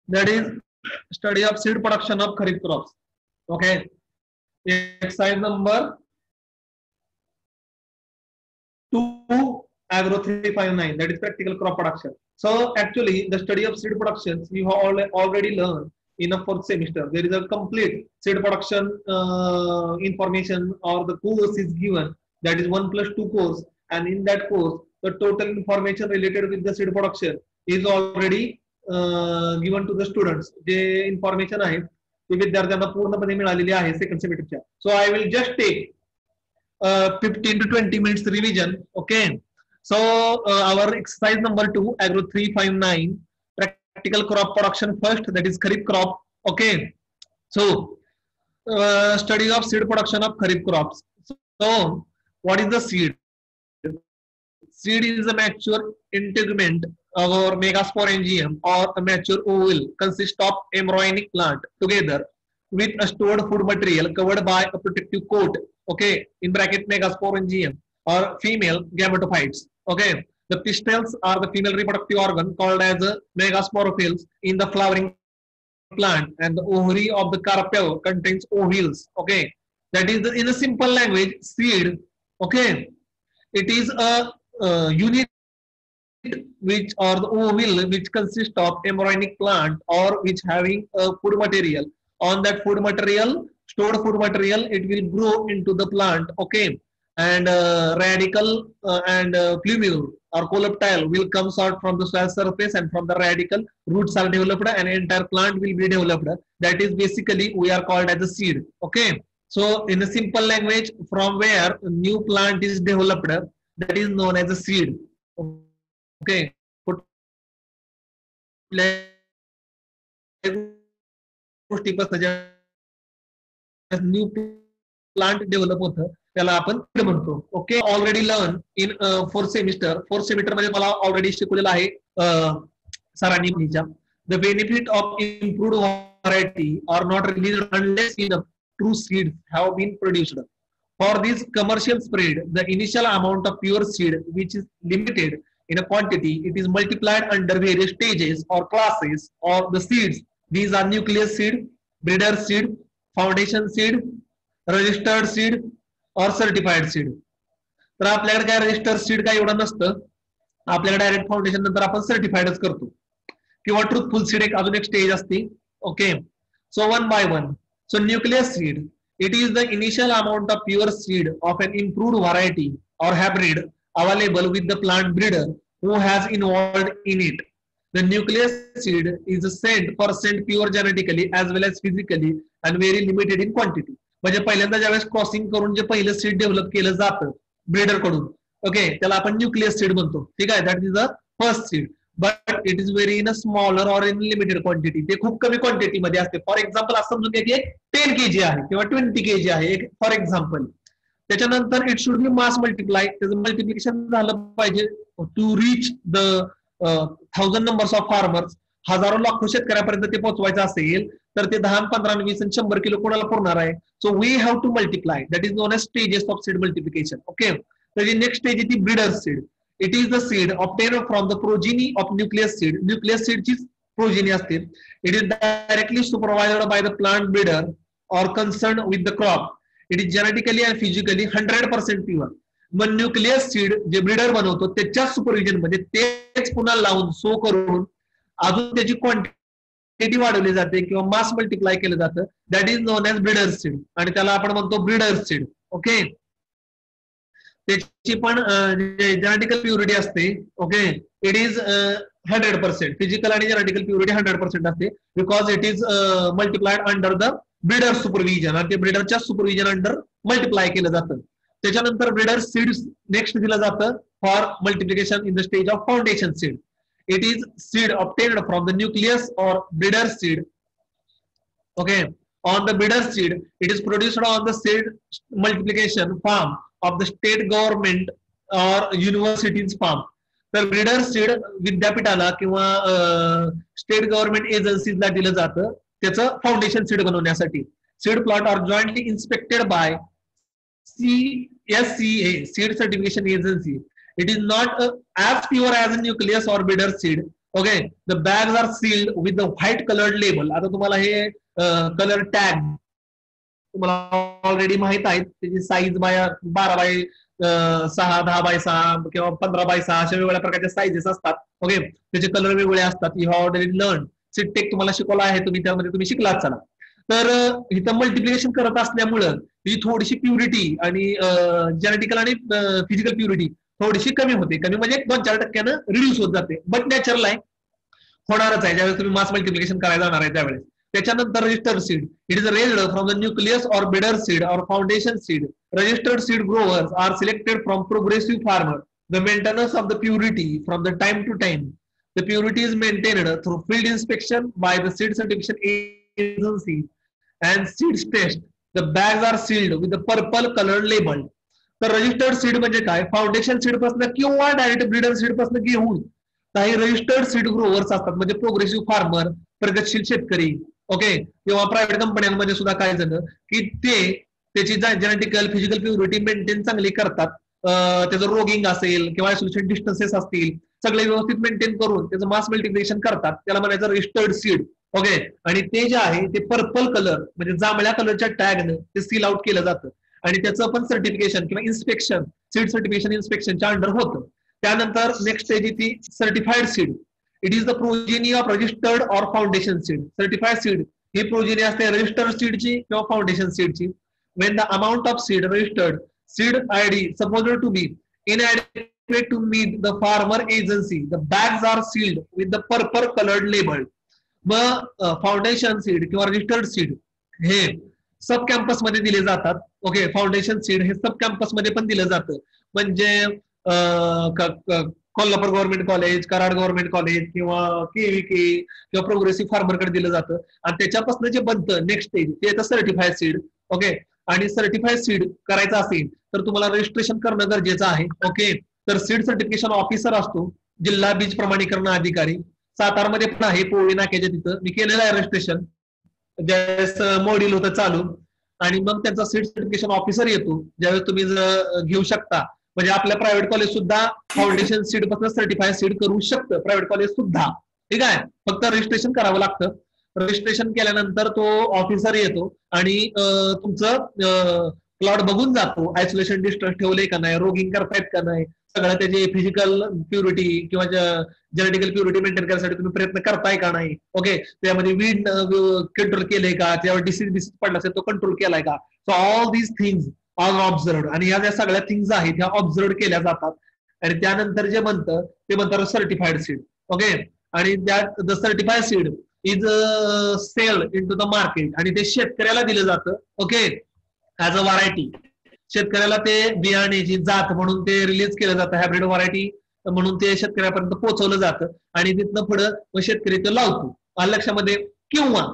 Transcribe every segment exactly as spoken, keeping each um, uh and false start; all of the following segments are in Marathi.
That is study of seed production of kharif crops. Okay. Exercise number two, agro three five nine, that is practical crop production. So actually the study of seed productions you have already learned in a fourth semester. There is a complete seed production uh, information or the course is given, that is one plus two course, and in that course the total information related with the seed production is already uh, given to the students. जे information आहे ते विद्यार्थ्यांना पूर्णपणे मिळालेली आहे सेकंड सेमेस्टरच्या. So I will just take uh, fifteen to twenty minutes revision. Okay. So uh, our exercise number two, agro three five nine, practical crop production first, that is kharif crop. Okay. So uh, study of seed production of kharif crops. So what is the seed? Seed is a mature integument or megasporangium or a mature ovule consists of embryonic plant together with a stored food material covered by a protective coat. Okay, in bracket megasporangium or female gametophytes. Okay, the pistils are the female reproductive organ called as a megasporophylls in the flowering plant, and the ovary of the carpel contains ovules. Okay, that is the, in a simple language, seed. Okay, it is a uh, unit which or the ovule which consists of embryonic plant or which having a food material. On that food material, stored food material, it will grow into the plant. Okay, and uh, radical uh, and uh, plumule or coleoptile will come out from the soil surface, and from the radical roots are developed and entire plant will be developed. That is basically we are called as a seed. Okay, so in a simple language, from where a new plant is developed, that is known as a seed. Okay, new plant develop होतं त्याला आपण म्हणतो. Okay, already learn in fourth semester. Fourth semester मध्ये मला ऑलरेडी शिकवलेलं आहे सरांनी. The benefit of improved variety are not released unless in true seeds have been produced. For this commercial spread, the initial amount of pure seed, which is limited in a quantity, it is multiplied under various stages or classes of the seeds. These are nucleus seed, breeder seed, foundation seed, registered seed or certified seed. तर आपल्याकडे काय रजिस्टर्ड सीड काय एवढं नसतं, आपल्याकडे डायरेक्ट फाउंडेशन नंतर आपण सर्टिफाइडच करतो, किंवा ट्रूथफुल सीड एक अजून एक स्टेज असते. Okay, so one by one. So nucleus seed, it is the initial amount of pure seed of an improved variety or hybrid available with the plant breeder who has involved in it. The nucleus seed is sent for sent pure genetically as well as physically and very limited in quantity. म्हणजे पहिल्यांदा ज्यावेळेस क्रॉसिंग करून जे पहिलं सीड डेव्हलप केलं जातं ब्रीडर कडून, ओके, त्याला आपण न्यूक्लियस सीड म्हणतो. ठीक आहे, that is the first seed, but it is very in a smaller or in limited quantity. ते खूप कमी क्वांटिटी मध्ये असते. फॉर एक्झाम्पल असं समजून घ्या की एक टेन केजी आहे किंवा ट्वेंटी केजी आहे एक फॉर एक्झाम्पल. त्याच्यानंतर it should be mass multiply, त्याचं मल्टिप्लिकेशन झालं पाहिजे to reach the thousand numbers of farmers. हजारो लाखो शेतकऱ्यापर्यंत ते पोहोचवायचं असेल तर ते दहा पंधरा वीस आणि शंभर किलो कोणाला पुरणार आहे. So we have to multiply, that is known as stages of seed multiplication. Okay, त्याची नेक्स्ट स्टेज आहे ती breeder seed. It is the seed obtained from the progeny of nucleus seed. Nucleus seed ची progeny असते. It is directly supervised by the plant breeder or concerned with the crop. It is genetically and physically one hundred percent pure. मग न्यूक्लियस सीड जे ब्रीडर बनवतो त्याच्या सुपरविजन मध्ये तेच पुन्हा लावून सो करून अजून त्याची क्वांटिटी वाढवली जाते किंवा मास मल्टिप्लाय केलं जातं. That is known as breeder seed आणि त्याला आपण म्हणतो ब्रीडर सीड. ओके, त्याची पण जेनेटिकल प्युरिटी असते. Okay, it is hundred percent physical आणि जेनेटिकल प्युरिटी हंड्रेड पर्सेंट असते because it is multiplied under the breeder supervision आणि ते ब्रीडरच्या सुपरविजन अंडर मल्टिप्लाय केलं जातं. त्याच्यानंतर ब्रीडर सीड नेक्स्ट दिलं जातं for multiplication in the stage of foundation seed. It is seed obtained from the nucleus or breeder seed. Okay, on the breeder seed, it is produced on the seed multiplication farm of the state government or university's farm. तर ब्रीडर सीड विद्यापीठाला किंवा स्टेट गव्हर्नमेंट एजन्सीजला दिलं जातं त्याचं फाउंडेशन सीड बनवण्यासाठी. Seed plot are jointly inspected by C S C A, seed certification agency. It is not uh, as pure as a nucleus or breeder seed, ओके. The bags are sealed with the white coloured label. आता तुम्हाला हे कलर टॅग तुम्हाला ऑलरेडी माहित आहेत. त्याची साईज बाय बारा बाय सहा, दहा बाय सहा किंवा पंधरा बाय सहा अशा वेगवेगळ्या प्रकारच्या साईजेस असतात. ओके. त्याचे कलर वेगवेगळे असतात. You have already learn. सिटेक तुम्हाला शिकवला आहे, तुम्ही त्यामध्ये तुम्ही शिकलात. चला, तर इथं मल्टिप्लिकेशन करत असल्यामुळं ही थोडीशी प्युरिटी आणि जेनेटिकल आणि फिजिकल प्युरिटी थोडीशी कमी होते. कमी म्हणजे दोन चार टक्क्यानं रिड्यूस होत जाते. बट नॅचरल आहे, होणारच आहे ज्यावेळेस तुम्ही मास मल्टिप्लिकेशन करायला जाणार आहे त्यावेळेस. त्याच्यानंतर registered seed. It is raised from the nucleus or breeder seed or foundation seed. Registered seed growers are selected from progressive farmer. The maintenance of the purity from the time to time. The purity is maintained through field inspection by the seed certification agency and seeds test. The bags are sealed with the purple colored label. तर रजिस्टर्ड सीड म्हणजे काय? फाउंडेशन सीड पासून किंवा डायरेक्ट ब्रीडर सीड पासून घेऊन काही रजिस्टर्ड सीड ग्रोवर्स असतात, म्हणजे प्रोग्रेसिव्ह फार्मर, प्रगतशील शेतकरी, ओके, किंवा प्रायव्हेट कंपन्यांमध्ये सुद्धा काही जण की ते त्याची जेनेटिकल फिजिकल प्युरिटी मेंटेन चांगली करतात. त्याचं रोगिंग असेल किंवा आयसोलेशन डिस्टन्सेस असतील, सगळे व्यवस्थित मेंटेन करून त्याचं मास मल्टिप्लिकेशन करतात. त्याला म्हणायचं रजिस्टर्ड सीड. ओके. आणि ते जे आहे ते पर्पल कलर म्हणजे जांभळ्या कलरच्या टॅगनं ते सील आउट केलं जातं आणि त्याचं पण सर्टिफिकेशन किंवा इन्स्पेक्शन सीड सर्टिफिकेशन इन्स्पेक्शनच्या अंडर होतं. त्यानंतर नेक्स्ट स्टेज ती certified seed. It is the progeny of registered or foundation seed. Certified seed ही प्रोजेनी असते रजिस्टर्ड सीडची किंवा फाउंडेशन सीडची. When the amount of seed registered seed ID supposed to be inadequate to meet the farmer agency, the bags are sealed with the purple colored label. मग फाउंडेशन सीड किंवा रजिस्टर्ड सीड हे सब कॅम्पस मध्ये दिले जातात. ओके. फाउंडेशन सीड हे सब कॅम्पस मध्ये पण दिलं जातं. म्हणजे Kolhapur government college, Karad government college किंवा केव्हीके किंवा प्रोग्रेसिव्ह फार्मरकडे दिलं जातं. आणि त्याच्यापासून जे बनतं नेक्स्ट स्टेज ते येतं सर्टिफाईड सीड. ओके. आणि सर्टिफाईड सीड करायचं असेल तर तुम्हाला रजिस्ट्रेशन करणं गरजेचं आहे. ओके. तर सीड सर्टिफिकेशन ऑफिसर असतो जिल्हा बीज प्रमाणीकरण अधिकारी. सातारमध्ये पण आहे, पोळी नाक्याच्या तिथं. मी केलेलं आहे रजिस्ट्रेशन ज्यावेळेस मॉड्यूल होतं चालू. आणि मग त्यांचा सीड सर्टिफिकेशन ऑफिसर येतो ज्यावेळेस तुम्ही घेऊ शकता. म्हणजे आपल्या प्रायव्हेट कॉलेज सुद्धा फाउंडेशन सीड पासून सर्टिफाईड सीड करू शकतं, प्रायव्हेट कॉलेज सुद्धा. ठीक आहे. फक्त रजिस्ट्रेशन करावं लागतं. रजिस्ट्रेशन केल्यानंतर तो ऑफिसर येतो आणि तुमचं प्लॉट बघून जातो. आयसोलेशन डिस्टन्स ठेवले का नाही, रोगिंग करतायत का नाही, सगळं त्याची फिजिकल प्युरिटी किंवा जेनेटिकल प्युरिटी मेंटेन करण्यासाठी तुम्ही प्रयत्न करताय का नाही. ओके. त्यामध्ये वीड कंट्रोल केलंय का, त्यावर डिसीज डिसीज पडला असेल तो कंट्रोल केलाय का. So all these things are observed. आणि ह्या ज्या सगळ्या थिंग्स आहेत ह्या ऑब्झर्व्ड केल्या जातात. आणि त्यानंतर जे बनतं ते म्हणतात सर्टिफाईड सीड. ओके. आणि त्यात the certified seed is sell in to the market आणि ते शेतकऱ्याला दिलं जातं. ओके. ऍज अ व्हरायटी शेतकऱ्याला ते बियाण्याची जात म्हणून ते रिलीज केलं जातं. हायब्रिड व्हरायटी म्हणून ते शेतकऱ्यापर्यंत पोहोचवलं जातं आणि तिथनं पुढे शेतकरी ते लावतो. लक्षामध्ये. किंवा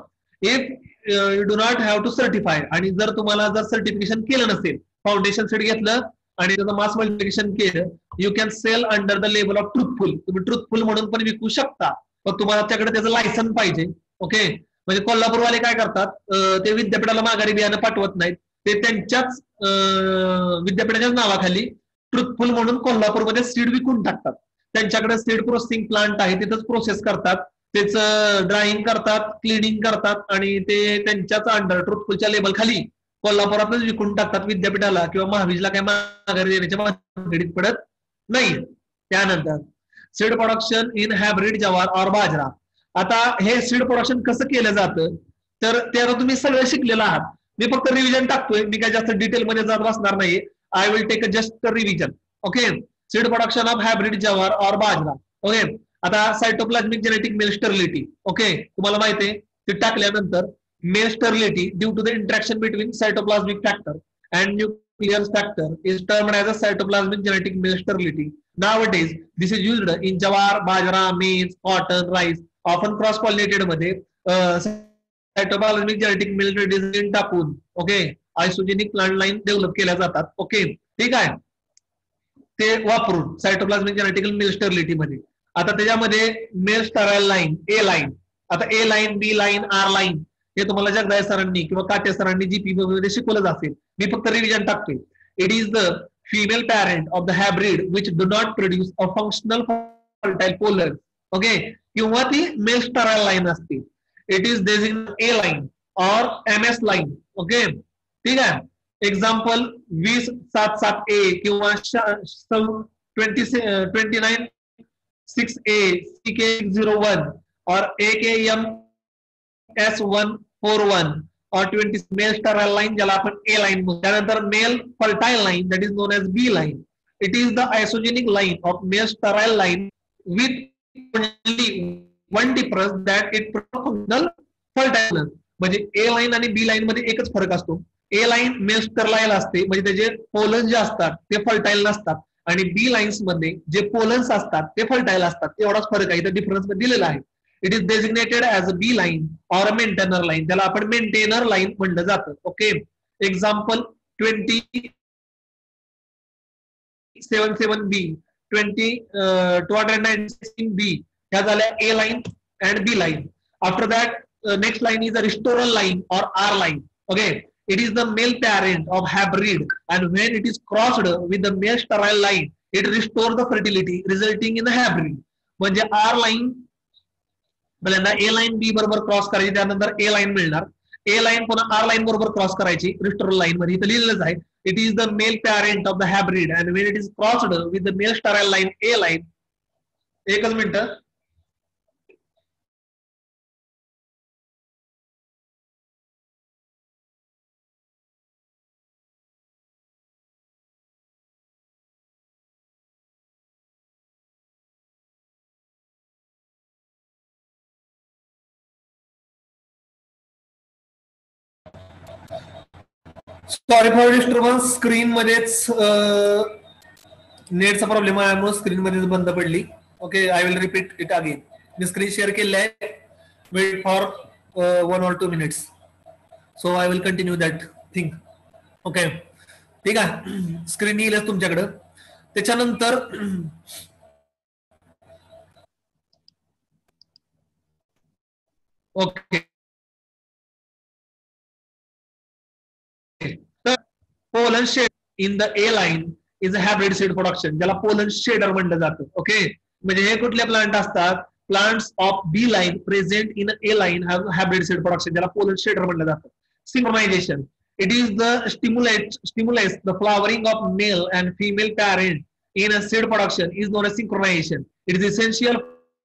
if you do not have to certify आणि जर तुम्हाला जर सर्टिफिकेशन केलं नसेल, फाउंडेशन सीड घेतलं आणि त्याचं मास मल्टिप्लिकेशन केलं, you can sell under the label of truthful. तुम्ही ट्रुथफुल म्हणून पण विकू शकता, पण तुम्हाला त्याकडे त्याचं लायसन पाहिजे. ओके. म्हणजे कोल्हापूरवाले काय करतात, ते विद्यापीठाला माघारी बियाणं पाठवत नाहीत, ते त्यांच्याच विद्यापीठाच्याच नावाखाली ट्रुथफुल म्हणून कोल्हापूरमध्ये सीड विकून टाकतात. त्यांच्याकडे सीड प्रोसेसिंग प्लांट आहे, तिथंच प्रोसेस करतात, त्याचं ड्रायिंग करतात, क्लिनिंग करतात आणि ते त्यांच्याच अंडर ट्रुथफुलच्या लेबल खाली कोल्हापुरातच विकून टाकतात. विद्यापीठाला किंवा महाबीजला काय माघारी देण्याच्या भानगडीत पडत नाही. त्यानंतर seed production in hybrid jowar or bajra. आता हे सीड प्रोडक्शन कसं केलं जातं तर ते आता तुम्ही सगळं शिकलेलं आहात. मी फक्त रिव्हिजन टाकतोय, मी काय जास्त डिटेल मध्ये जात बसणार नाही. I will take a just revision. Okay. Seed production of hybrid jowar or bajra. Okay. आता cytoplasmic genetic male sterility. Okay. तुम्हाला माहिती आहे ते टाकल्यानंतर male sterility due to the interaction between cytoplasmic factor and nuclear factor is termed as a cytoplasmic genetic male sterility. Nowadays, this is used in jawar, bajra, maize, cotton, rice, often cross-pollinated मध्ये सायटोप्लाझ्मिक जेनेटिक मेल टाकून okay isogenic plant line develop केल्या जातात. ओके. ठीक आहे. ते वापरून सायटोप्लाझ्मिक जेनेटिकल मेल स्टरलिटी मध्ये. आता त्याच्यामध्ये male sterile line, A line, आता A line, B line, R line हे तुम्हाला जगदाय सरांनी किंवा काटे सरांनी जीपी मध्ये शिकवलं असेल. मी फक्त रिव्हिजन टाकतोय. It is the female parent of the hybrid which do not produce a functional fertile pollen. Okay. किंवा ती मेल स्टराईल लाईन असते. It is designated A line or M S line. Okay, ठीक आहे. एक्झाम्पल वीस सात सात ए किंवा twenty twenty nine six A C K zero one or A K M S one four one or twenty male sterile line ज्याला आपण ए लाईन म्हणतो. त्यानंतर male fertile line that is known as B line. It is the आयसोजेनिक line of male sterile line with only one difference that it functional fertile. म्हणजे ए लाईन आणि बी लाईन मध्ये एकच फरक असतो. ए लाईन मेल स्टराईल असते म्हणजे त्याचे पोलन्स जे असतात ते फर्टाईल नसतात आणि बी लाईन्स मध्ये जे पोलन्स असतात ते फर्टाईल असतात. एवढाच फरक आहे, डिफरन्स मध्ये दिलेला आहे. It is designated as a B line or maintainer line. त्याला आपण मेंटेनर लाईन म्हणलं जातं. Okay, example twenty seven seven B twenty two hundred ninety six B ह्या झाल्या A line and B line. After that next line is a restoral line or R line. Okay, it is the male parent of hybrid and when it is crossed with the male sterile line it restores the fertility resulting in a hybrid. म्हणजे आर लाईन पहिल्यांदा ए लाईन बी बरोबर क्रॉस करायची, त्यानंतर ए लाईन मिळणार. ए लाईन पुन्हा आर लाईन बरोबर क्रॉस करायची रिस्टोरल लाईन मध्ये. इथं लिहिलेलंच आहे it is the male parent of the hybrid and when it is crossed with the male sterile line A line. एकच minute. Sorry for disturbance. Screen मध्येच नेटचा प्रॉब्लेम आहे, स्क्रीन मध्येच बंद पडली. Okay, I will repeat it again. मी स्क्रीन शेअर केली आहे. Wait for one or two minutes so I will continue that thing. Okay, ठीक आहे. स्क्रीन येईलच तुमच्याकडं. त्याच्यानंतर okay, pollen shed in the A line is a hybrid seed production, ज्याला पोलन शेडर म्हणलं जातं. ओके, म्हणजे हे कुठले प्लांट असतात? Plants of B line present in A line have hybrid seed production, ज्याला पोलन शेडर म्हणलं जातं. Synchronisation, it is the stimulate stimulates the flowering of male and female parent in a seed production is known as synchronization. It is essential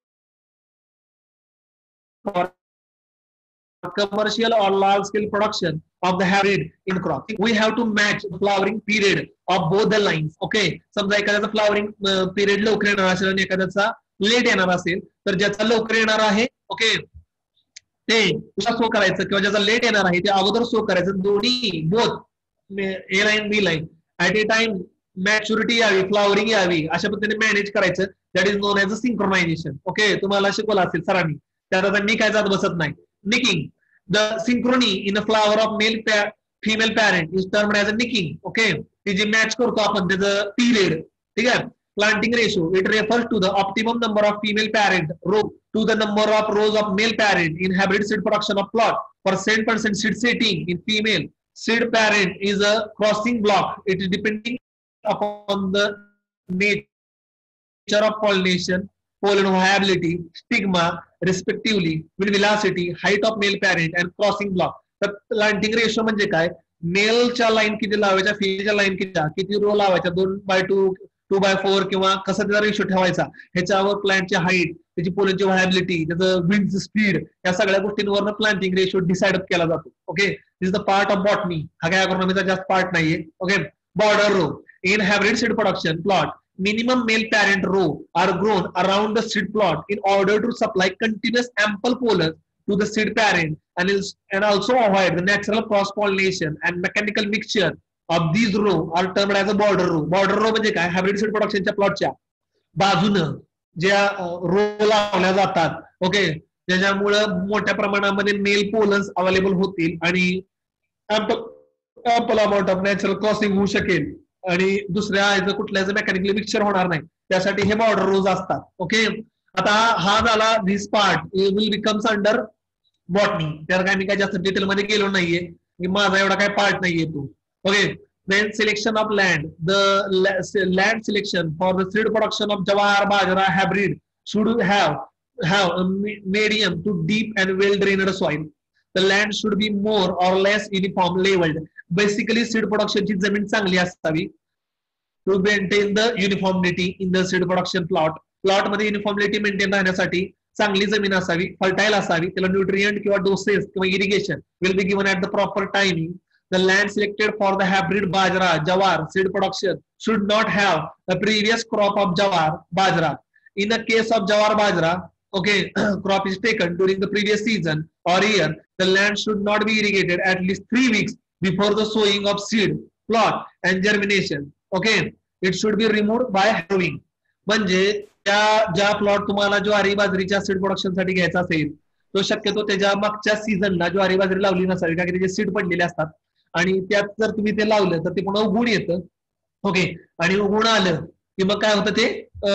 for commercial or large scale production of the hybrid in crop. We have to match the flowering period of both the lines. Okay, समजा एखाद्याचा फ्लॉवरिंग पिरियड लवकर येणार असेल आणि एखाद्याचा लेट येणार असेल, तर ज्याचा लवकर येणार आहे ओके ते सो करायचं किंवा ज्याचा लेट येणार आहे ते अगोदर सो करायचं. दोन्ही both A line B line at a time maturity यावी, फ्लॉवरिंग यावी अशा पद्धतीने मॅनेज करायचं. That is known as a synchronisation. Okay, तुम्हाला शिकवलं असेल सरांनी, त्यात आता मी काय जात बसत नाही. Nicking, the synchrony in a flower of male female parent is termed as a nicking. Okay, ती जी मॅच करतो आपण त्याचं पिरियड. ठीक आहे. Planting ratio, it refers to the optimum number of female parent row to the number of rows of male parent in hybrid seed production of plot. For seven percent seed setting in female seed parent is a crossing block. It is depending upon the nature of pollination, pollen viability, stigma, respectively, with velocity, height of male parent and crossing block. तर planting ratio म्हणजे काय? मेलच्या लाईन किती लावायच्या, फिमेलच्या लाईन किती किती रो लावायच्या, दोन by two two by four किंवा कसा त्याचा रेशो ठेवायचा ह्याच्यावर प्लांटची हाईट, त्याची पोलनची व्हायबिलिटी, त्याचं विंड स्पीड, या सगळ्या गोष्टींवर प्लांटिंग रेशो डिसाइड केला जातो. Okay, this is the part of botany. हा काय अग्रोनॉमीचा जास्त पार्ट नाहीये. Okay, border row in hybrid seed production plot minimum male parent row are grown around the seed plot in order to supply continuous ample pollen to the seed parent and is, and also avoid the natural cross pollination and mechanical mixture of these row are termed as a border row. Border row म्हणजे काय? हायब्रिड सीड प्रोडक्शनच्या प्लॉटच्या बाजूनं ज्या रो लावल्या जातात. ओके, ज्याच्यामुळे मोठ्या प्रमाणामध्ये मेल पोलन्स अवेलेबल होतील आणि ample amount of natural crossing होऊ शकेल आणि दुसऱ्या कुठल्याच मेकॅनिकली मिक्सचर होणार नाही, त्यासाठी हे बॉर्डर रोज असतात. ओके, आता हा झाला this part will becomes under botany. त्याला काय मी काय जास्त डिटेल मध्ये गेलो नाहीये, माझा एवढा काय पार्ट नाहीये तो. Okay, then selection of land, the land selection for the seed production of jawar bajra hybrid should have have a medium to deep and well drained soil. The land should be more or less uniform leveled. Basically seed production ची जमीन चांगली असावी to maintain the uniformity in the seed production plot. Plot मध्ये युनिफॉर्मिलिटी मेंटेन राहण्यासाठी चांगली जमीन असावी, फर्टाईल असावी, त्याला न्यूट्रिएंट किंवा डोसेस किंवा irrigation will be given at the proper timing. The land selected for the hybrid bajra, jawar seed production should not have the previous crop of jawar, bajra. In the case of jawar bajra, okay, crop is taken during the previous season or year, the land should not be irrigated at least three weeks before the sowing of seed, plot and germination. Okay, it should be removed by harrowing. म्हणजे त्या ज्या प्लॉट तुम्हाला ज्वारी बाजरीच्या सीड प्रोडक्शन साठी घ्यायचा असेल तो शक्यतो त्याच्या मागच्या सीझनला ज्वारी बाजरी लावली नसावी, कारण त्याचे सीड पडलेले असतात आणि त्यात जर तुम्ही ते लावलं तर ते पुन्हा उगवून येतं. ओके, आणि उगवून आलं की मग काय होतं ते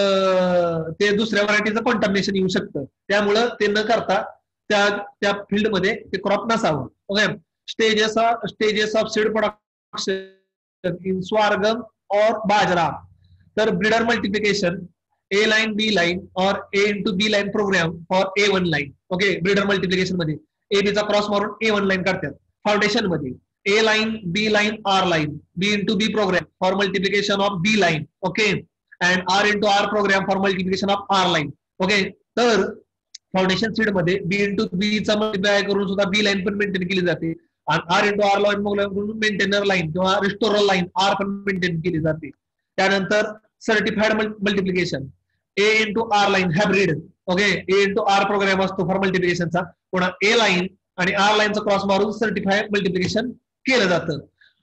ते दुसऱ्या व्हरायटीचं कॉन्टॅमिनेशन येऊ शकतं. त्यामुळं ते न करता त्या त्या फील्डमध्ये ते क्रॉप नसावं. Okay, stages of stages of seed production in sorghum और बाजरा. तर breeder multiplication A line B line or A into B line program for A one line. Okay, breeder multiplication मध्ये A B चा क्रॉस मारून A one line करतात. फाउंडेशन मध्ये A line B line R line B into B program for multiplication of B line. Okay, and R into R program for multiplication of R line. Okay, तर फाउंडेशन सीड मध्ये B into B चा मल्टिप्लाय करून सुद्धा B लाईन पण मेंटेन केली जाते आणि R into R लाईन करून मेंटेनर लाईन किंवा रिस्टोरर लाईन R पण मेंटेन केली जाते. त्यानंतर certified multiplication A into R line hybrid. Okay, A into R programme असतो फॉर मल्टिप्लिकेशनचा. पुन्हा A लाईन आणि R लाईनचा क्रॉस मारून सर्टिफाइड मल्टिप्लिकेशन केलं जातं.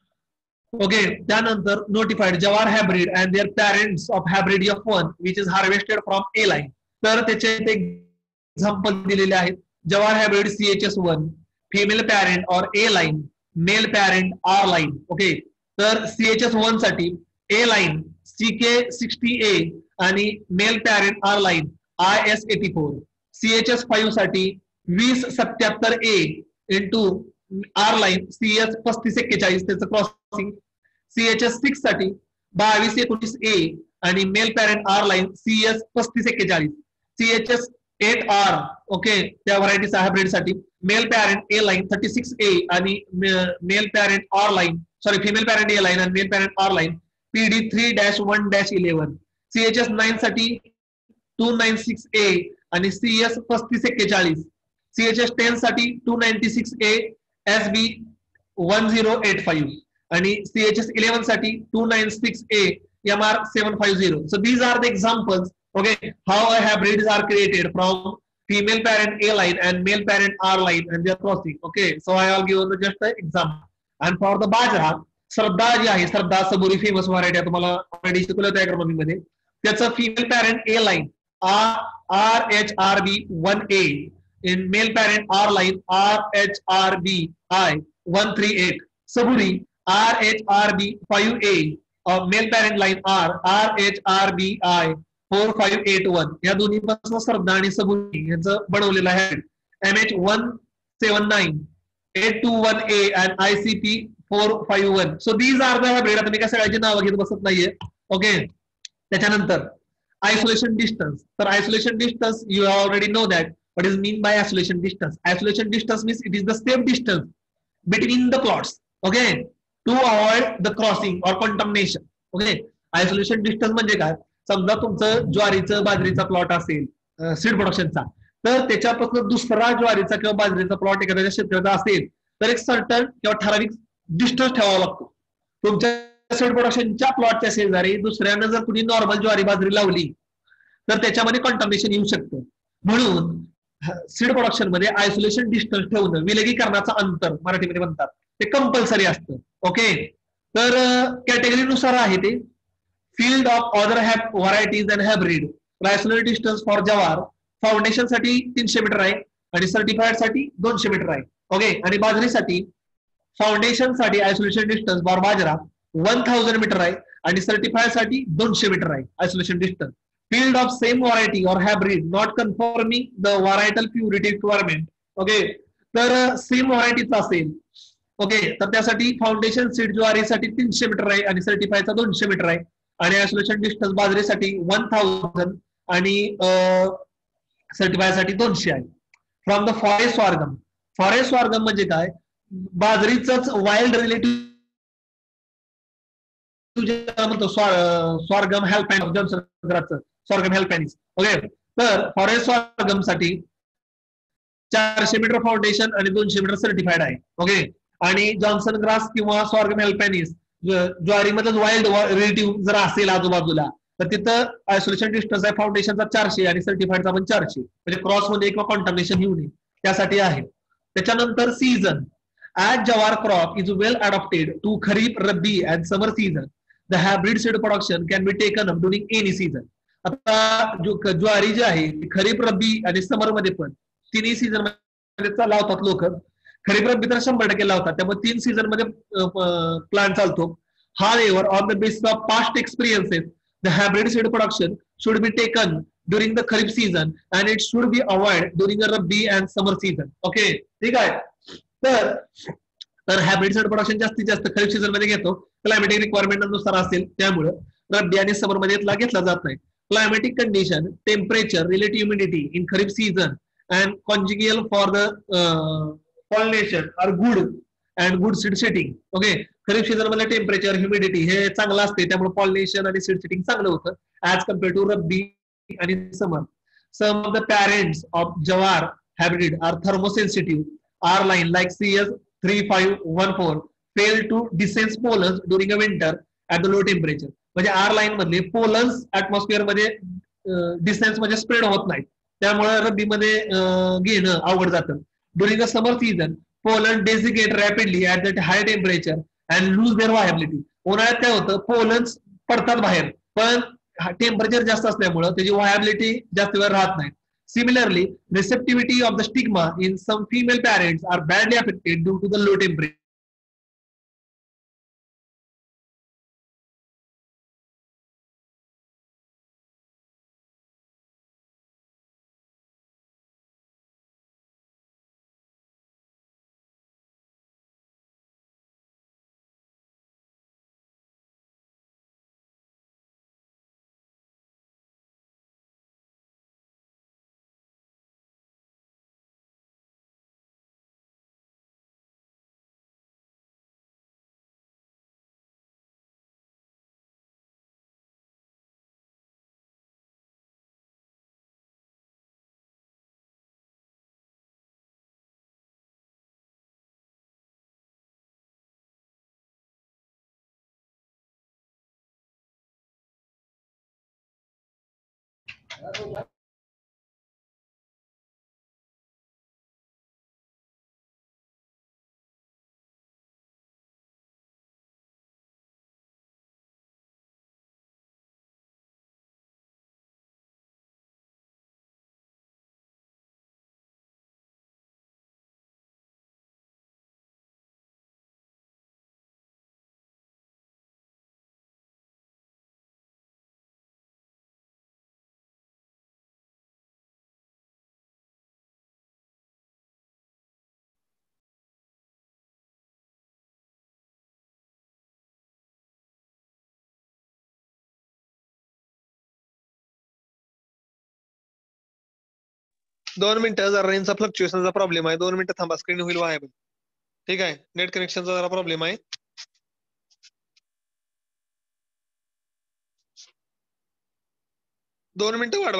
ओके, त्यानंतर notified jowar hybrid and their parents of hybrid F one which is harvested from A line. तर त्याचे एक्झाम्पल दिलेले आहेत. Jowar hybrid C H S one, female parent और A line, male parent R line. Okay, तर सी एच एस वन साठी A line C K sixty A आणि male parent R line I S eighty four. CHS five साठी वीस सत्याहत्तर A into R line C S पस्तीस एक्केचाळीस त्याचं क्रॉसिंग. सीएचएस सिक्स साठी बावीस एकोणीस ए आणि male parent R line C S पस्तीस एक्केचाळीस. सीएचएस एट आर ओके, त्या व्हरायटीचा हायब्रिड साठी male parent A line thirty six A आणि male parent R line sorry female parent A line आणि male parent R line PD three dash one dash eleven. CHS nine साठी टू नाईन सिक्स ए आणि सीएस पस्तीस एक्केचाळीस. सीएचएस टेन साठी two ninety six A S B one zero eight five आणि सीएचएस इलेव्हन साठी two nine six A M R seven five zero. So these are the examples. Okay, how a hybrids are created from female parent A line and male parent R line and their crossing. Okay, so I have given just an example. And for the bajra, Shraddha जी आहे, श्रद्धा सबुरी फेमस व्हरायटी तुम्हाला ऑलरेडी शिकवलं होतं एग्रोनॉमी मध्ये. त्याचं female parent A line R H R B one A in male parent R line R H R B I one three eight. Saburi R H R B five A male parent line R R H R B I four five eight one. या दोन्ही पासून श्रद्धा आणि सबुरी यांचं बनवलेलं आहे. M H one seven nine eight two one A and I C P four five one. So these are the hybrid. आता मी काय सगळ्याची नावं घेत बसत नाहीये. ओके, त्याच्यानंतर आयसोलेशन डिस्टन्स. तर isolation distance you already know that what is mean by isolation distance. Isolation distance means it is the safe distance between the plots. Okay, to avoid the crossing और कॉन्टॅमिनेशन. ओके, आयसोलेशन डिस्टन्स म्हणजे काय? समजा तुमचं ज्वारीचं बाजरीचा प्लॉट असेल सीड प्रोडक्शनचा, तर त्याच्यापासून दुसरा ज्वारीचा किंवा बाजरीचा प्लॉट एखाद्या शेतकऱ्याचा असेल तर एक सर्टन किंवा ठराविक डिस्टन्स ठेवावा लागतो. तुमच्या सीड प्रोडक्शनच्या प्लॉटच्या शेजारी दुसऱ्यानं जर कुणी नॉर्मल ज्वारी बाजरी लावली तर त्याच्यामध्ये कॉन्टॅमिनेशन येऊ शकतं. म्हणून सीड प्रोडक्शन मध्ये आयसोलेशन डिस्टन्स ठेवणं, विलगीकरणाचं अंतर मराठीमध्ये म्हणतात, ते कंपल्सरी असतं. ओके, तर कॅटेगरीनुसार आहे ते. Field of other varieties and hybrid. Isolated distance for jowar foundation साठी तीनशे मीटर आहे आणि सर्टिफाईड साठी दोनशे मीटर आहे. ओके, आणि बाजरीसाठी फाउंडेशन साठी isolation distance for bajra one thousand metre आहे आणि सर्टिफाईड साठी दोनशे मीटर आहे isolation distance. Field of same variety और hybrid not conforming the varietal purity requirement. Okay, तर सेम व्हरायटीचा असेल ओके तर त्यासाठी फाउंडेशन सीड ज्वारीसाठी तीनशे मीटर आहे आणि सर्टिफाईडचा दोनशे मीटर आहे आणि आयसोलेशन डिस्टन्स बाजरीसाठी वन थाउजंड आणि सर्टिफाय साठी दोनशे आहे. From the forest sorghum. Forest sorghum म्हणजे काय, बाजरीच वाईल्ड रिलेटिव्ह म्हणतो sorghum halepense Johnson sorghum halepensis. Okay, तर फॉरेस्ट स्वारगम साठी चारशे मीटर फाउंडेशन आणि दोनशे मीटर सर्टिफाईड आहे. ओके, आणि जॉन्सन ग्रास किंवा स्वारगम हेल्पॅनिस ज्वारीमधलं वाईल्ड रिलेटिव्ह जर असेल आजूबाजूला तर तिथं आयसोलेशन डिस्टन्स आहे फाउंडेशनचा चारशे आणि सर्टिफाईडचा पण चारशे, म्हणजे क्रॉस मध्ये किंवा कॉन्टॅमिनेशन येऊ नये त्यासाठी आहे. त्याच्यानंतर season. As jowar crop is well adopted to kharif, rabi and summer season, the hybrid seed production can be taken up during any season. आता ज्वारी जी आहे खरीप, रब्बी आणि समर मध्ये पण तिन्ही सीझन मध्ये लावतात लोक. खरीप, रब्बी तर शंभर टक्के लावतात, त्यामुळे तीन सीझन मध्ये प्लांट चालतो. However, on the basis of past experiences, the hybrid seed production should be taken during the Kharif season and it should be avoided during the Rabi and summer season. Okay, ठीक आहे. तर तर हायब्रिड सीड प्रोडक्शन जास्तीत जास्त खरीप सीझन मध्ये घेतो, क्लायमेटिक रिक्वायरमेंट नुसार असेल त्यामुळे. रब्बी आणि समर मध्ये घेतला जात नाही. Climatic condition, temperature, relative humidity in kharif season and congenial for the pollination are good and good seed setting. Okay, kharif season मध्ये टेम्परेचर, ह्युमिडिटी हे चांगलं असते, त्यामुळे पॉलिनेशन आणि सीड सेटिंग चांगलं होतं ऍज कम्पेअर टू रब्बी आणि summer. Some of the parents of jowar hybrid are thermosensitive. R line like C S three five one four fail to dehisce pollens during a winter at the low temperature. म्हणजे आर लाईन मधले पोलन्स ऍटमॉस्फिअर मध्ये डिसेन्स मध्ये स्प्रेड होत नाहीत, त्यामुळे रब्बी मध्ये घेणं अवघड जातं. During the summer season pollen desiccate rapidly at that high temperature and lose their viability. उन्हाळ्यात काय होतं, पोलन्स पडतात बाहेर, पण टेम्परेचर जास्त असल्यामुळे त्याची व्हायबिलिटी जास्त वेळ राहत नाही. Similarly, receptivity of the stigma in some female parents are badly affected due to the low temperature. दोन मिनिटं, जरा रेंजचा फ्लक्च्युएशनचा प्रॉब्लेम आहे, दोन मिनिटं थांबा, स्क्रीन होईल व्हायबल. ठीक आहे, नेट कनेक्शनचा जरा प्रॉब्लेम आहे. दोन मिनिटं वाढवा.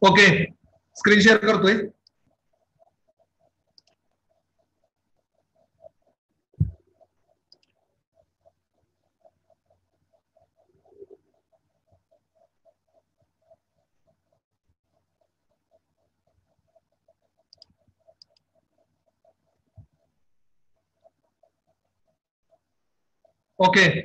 ओके स्क्रीन शेअर करतोय. ओके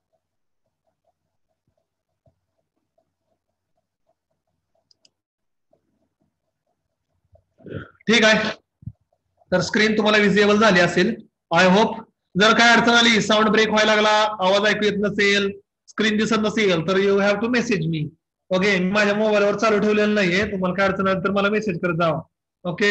ठीक आहे. तर स्क्रीन तुम्हाला विजिबल झाली असेल आय होप. जर काय अडचण आली, साऊंड ब्रेक व्हायला लागला, आवाज ऐकू येत नसेल, स्क्रीन दिसत नसेल, तर you have to message me. Okay मी माझ्या मोबाईलवर चालू ठेवलेलं नाहीये. तुम्हाला काय अडचण आली तर मला मेसेज करत जावा. Okay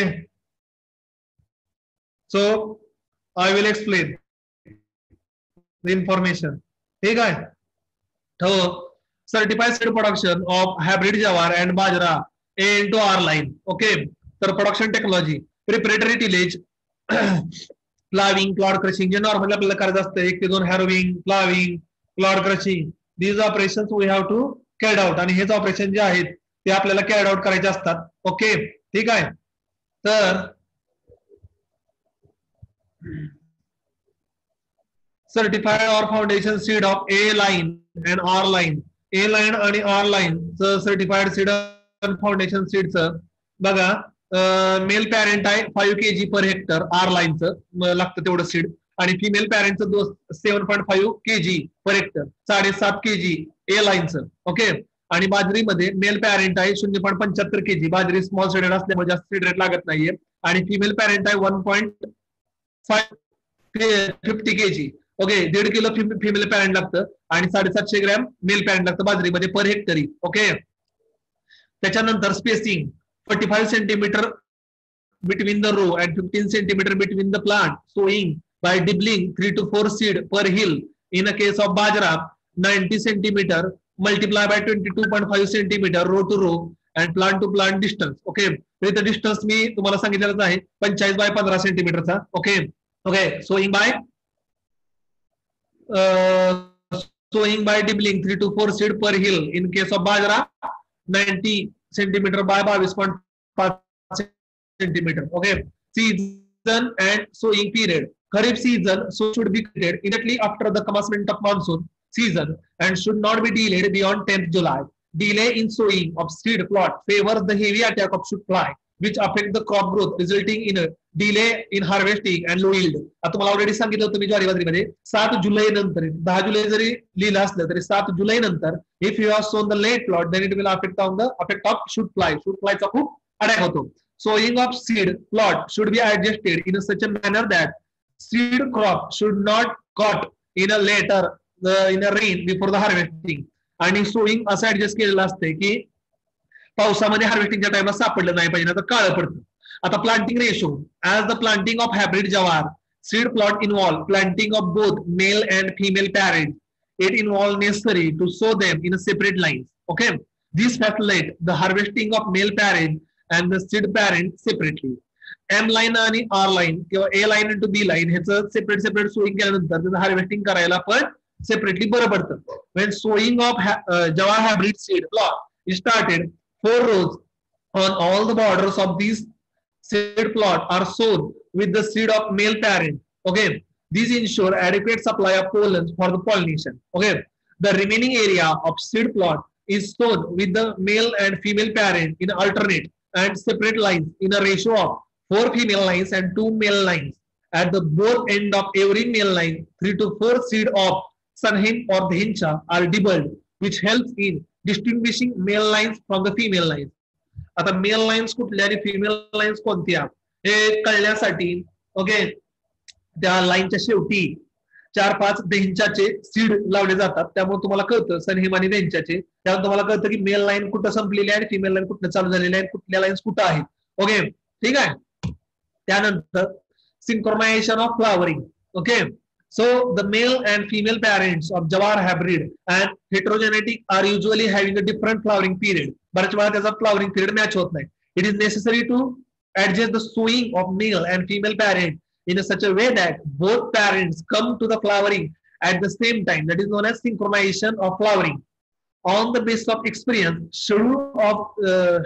so I will explain the information. ठीक आहे. हो certified seed production of hybrid jowar and bajra into R line. Okay तर production technology preparatory tillage ploughing clod crushing जे नॉर्मली आपल्याला करायचं असतं एक ते दोन harrowing ploughing clod crushing these operations we have to carried out. आणि हेच ऑपरेशन जे आहेत ते आपल्याला कॅड आउट करायचे असतात. ओके ठीक आहे. तर certified or foundation seed of A line and R line. A line आणि R line certified seed foundation सीडचं बघा मेल पॅरेंट आहे five K G per hectare R लाईनचं लागतं तेवढं सीड. आणि फिमेल पॅरेंटचं दो seven point five K G per hectare साडेसात के जी ए लाईनचं. ओके आणि बाजरीमध्ये मेल पॅरेंट आहे शून्य पॉईंट पंच्याहत्तर के जी. बाजरी स्मॉल सीडेड असल्यामुळे जास्त सीड रेट लागत नाहीये. आणि फिमेल पॅरेंट आहे one point five fifty K G. Okay दीड किलो फिमेल पॅरेंट लागतं आणि साडेसातशे ग्रॅम मेल पॅरेंट लागतं बाजरीमध्ये पर हेक्टरी. ओके त्याच्यानंतर spacing forty five centimetre between the row and fifteen centimeter between the plant. Sowing by dibbling three to four seed per hill. In a case of bajra, ninety centimeter multiply by twenty-two point five centimeter row to row and plant to plant distance. Okay. तर इथं डिस्टन्स मी तुम्हाला सांगितलेलंच आहे पंचेचाळीस बाय पंधरा सेंटीमीटरचा. Okay okay sowing by sowing by dibbling three to four seed per hill. In case of bajra, ninety centimeter by twenty-two point five centimeter. Okay. Season and sowing period. Kharif season so should be created immediately after the commencement of monsoon season and should not be delayed beyond tenth July. Delay in sowing of seed plot favors the heavy attack of shoot fly, which affect the crop growth, resulting in a delay in harvesting and low yield. आता मला ऑलरेडी सांगितलं होतं मी ज्वारी बाजरीमध्ये सात जुलै नंतर दहा जुलै जरी लिहिलं असलं तरी सात जुलै नंतर if you have sown the late plot then it will affect on the affect of shoot fly. Shoot फ्लायचा खूप अटॅक होतो. Sowing of seed plot should be adjusted in a such a manner that seed crop should not caught in a later uh, in a rain before the harvesting. आणि sowing असं ऍडजस्ट केलेलं असते की पावसामध्ये हार्वेस्टिंगच्या टाइमला सापडलं नाही पाहिजे तर काळं पडतं. आता planting ratio as the planting of hybrid jowar seed plot involve planting of both male and female parent. It involve necessary to sow them in a separate lines. Okay this facilitate the harvesting of male parent and the seed parent separately. M line आणि R line किंवा A line into B line ह्याचं सेपरेट सेपरेट सोईंग केल्यानंतर त्याचं हार्वेस्टिंग करायला पण सेपरेटली बरं पडतं. When sowing of uh, Java hybrid seed plot is started, four rows on all the borders of these seed plot are sown with the seed of male parent. Okay, these ensure adequate supply of pollen for the pollination. Okay, the remaining area of seed plot is sown with the male and female parent in alternate and separate lines in a ratio of four female lines and two male lines. At the both end of every male line, three to four seed of Sanhim or Dhincha are dibbled, which helps in distinguishing male lines from the female lines. आता मेल लाईन्स कुठल्या आणि फिमेल लाईन्स कोणत्या हे कळण्यासाठी ओके त्या लाईनच्या शेवटी चार पाच देंचाचे सीड लावले जातात. त्यामुळे तुम्हाला कळतं सनहिम आणि देंचाचे. त्यामुळे तुम्हाला कळतं की मेल लाईन कुठं संपलेली आहे आणि फिमेल लाईन कुठं चालू झालेली आहे कुठल्या लाईन्स कुठं आहेत. ओके ठीक आहे. त्यानंतर synchronisation of flowering. Okay so the male and female parents of jowar hybrid and heterogenetic are usually having a different flowering period. बऱ्याच वेळा त्याचा फ्लावरिंग पिरियड मॅच होत नाही. It is necessary to adjust the sowing of male and female parent in a such a way that both parents come to the flowering at the same time. That is known as synchronization of flowering. On the basis of experience, schedule of uh,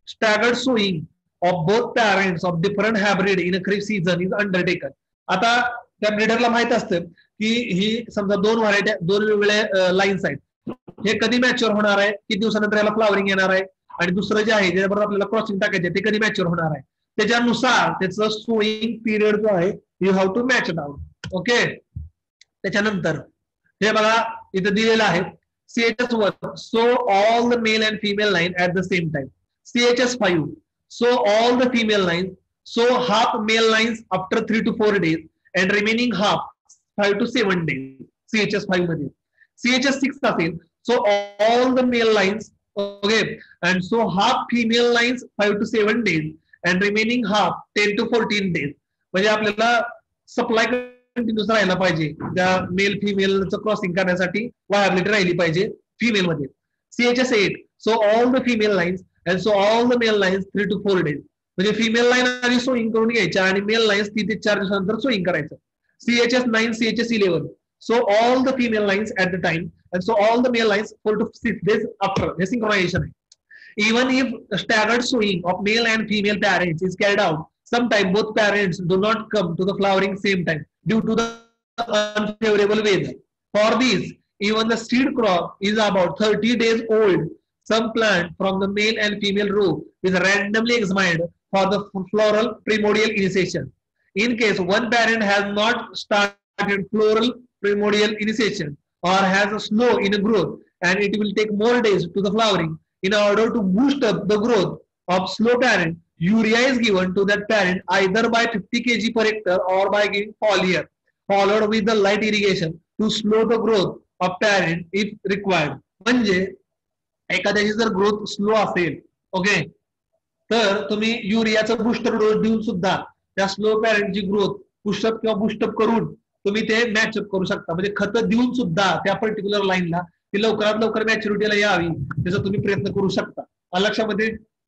staggered sowing of both parents of different hybrid in a kharif season is undertaken. आता त्या ब्रीडरला माहित असतं की ही समजा दोन व्हरायटी दोन वेगवेगळ्या लाईन्स आहेत, हे कधी मॅच्युअर होणार आहे, किती दिवसानंतर याला फ्लावरिंग येणार आहे, आणि दुसरं जे आहे ज्याबरोबर आपल्याला क्रॉसिंग टाकायचे ते कधी मॅच्युअर होणार आहे, त्याच्यानुसार त्याचं सोईंग पिरियड जो आहे you have to match down. Okay, त्याच्यानंतर हे बघा इथं दिलेलं आहे C H S one, so all the male and female line at the same time. C H S five, so all the female lines, so half male lines after three to four days and remaining half five to seven days. C H S five मध्ये. C H S six असेल, so all the male lines, okay, and so half female lines five to seven days and remaining half ten to fourteen days. म्हणजे आपल्याला सप्लाय कंटिन्यूस राहायला पाहिजे त्या मेल फिमेलचं क्रॉसिंग करण्यासाठी, वायबिलिटी राहिली पाहिजे फिमेल मध्ये. C H S eight, so all the female lines and so all the male lines three to four days. म्हणजे फिमेल लाईन आधी सोईंग करून घ्यायच्या आणि मेल लाईन्स तीन ते चार दिवसानंतर सोईंग करायचं. C H S nine, C H S eleven, so all the female lines at the time and so all the male lines four to six days after. हे synchronization आहे. Even if staggered sowing of male and female parents is carried out, sometimes both parents do not come to the flowering same time due to the unfavorable weather. For this, even the seed crop is about thirty days old. Some plant from the male and female row is randomly examined for the floral primordial initiation. In case one parent has not started floral primordial initiation or has a slow in growth and it will take more days to the flowering, in order to boost up the growth of slow parent, urea is given to that parent either by fifty kilograms per hectare or by giving foliar followed with the light irrigation to slow the growth of parent if required. म्हणजे एखाद्याची जर ग्रोथ स्लो असेल, ओके, तर तुम्ही युरियाचं बुस्टर डोस देऊन सुद्धा त्या स्लो पॅरेंटची ग्रोथ पुशअप किंवा बुस्टअप करून तुम्ही ते मॅचअप करू शकता. म्हणजे खत देऊन सुद्धा त्या पर्टिक्युलर लाईनला ती लवकरात लवकर मॅच्युरिटीला यावी त्याचा तुम्ही प्रयत्न करू शकता. लक्षामध्ये.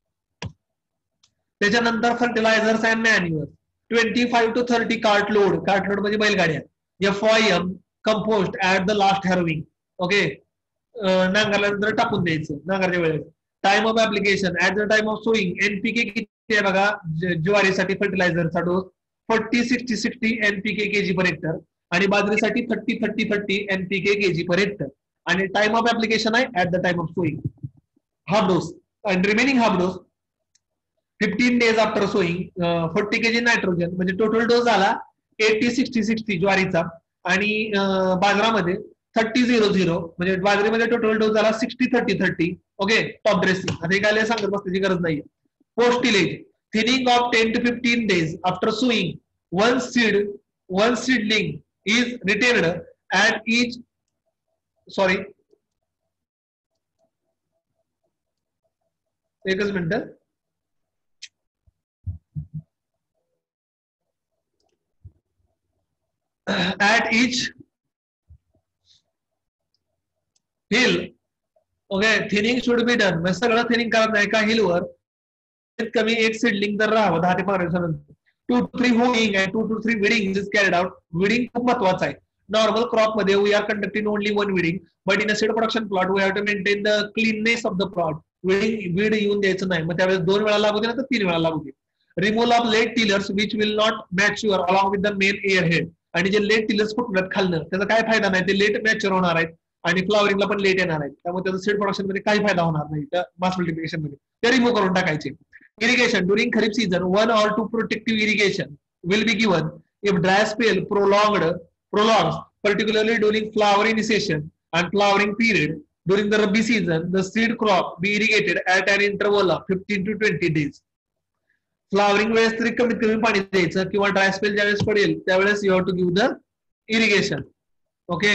त्याच्यानंतर fertilisers and manure twenty five to thirty cart load, cart load म्हणजे बैलगाड्या, F Y M compost at the last harrowing. Okay, नांगरल्यानंतर टाकून द्यायचं नांगरच्या वेळेस. Time of application at the time of sowing. NPK किती आहे बघा ज्वारीसाठी फर्टिलायझरचा dose forty sixty sixty NPK kg per hectare आणि बाजरीसाठी thirty thirty thirty NPK kg per hectare. आणि टाइम ऑफ ऍप्लिकेशन आहे at the time of sowing. Half dose and remaining half dose fifteen days after sowing. Forty kg nitrogen म्हणजे टोटल डोस झाला एटी सिक्स्टी सिक्स्टी ज्वारीचा आणि बाजरामध्ये थर्टी झिरो झिरो म्हणजे बाजरीमध्ये टोटल डोस झाला sixty thirty thirty. Okay, top dressing आता हे काय सांगत बसण्याची गरज नाहीये. Post tillage thinning of ten to fifteen days after sowing. One seed one seedling is retained at each sorry एकच minute. at each hill. Okay, thinning should be done. म्हणजे सगळं थिनिंग करत नाही का हिलवर कमी एक सीडलिंग तर राहावं दहा ते पंधरा दिवसानंतर. Two to three hoeing and two to three weeding is carried out. Weeding खूप महत्वाचं आहे. नॉर्मल क्रॉप मध्ये we are conducting only one weeding, but in a seed production plot we have to maintain the cleanness of the plot. Weeding weed येऊन द्यायचं नाही. मग त्यावेळेस दोन वेळा लागू दे ना तर तीन वेळा लागू दे. Removal of late tillers which will not mature along with the main ear head. आणि जे लेट टिलर्स फुटतात खालनं त्याचा काय फायदा नाही, ते लेट मॅच्युअर होणार आहेत आणि फ्लावरिंगला पण लेट येणार आहेत. त्यामुळे त्याचा सीड प्रोडक्शन मध्ये काही फायदा होणार नाही त्या मास मल्टिप्लिकेशन मध्ये. ते रिमूव्ह करून टाकायचे. Irrigation during kharif season one or two protective irrigation will be given if dry spell prolonged prolongs, particularly during flower initiation and flowering period. During the Rabi season, the seed crop be irrigated at an interval of fifteen to twenty days. Flowering वेळेस तरी कमीत कमी पाणी द्यायचं किंवा ड्राय स्पेल ज्यावेळेस पडेल त्यावेळेस you have to give the irrigation. Okay,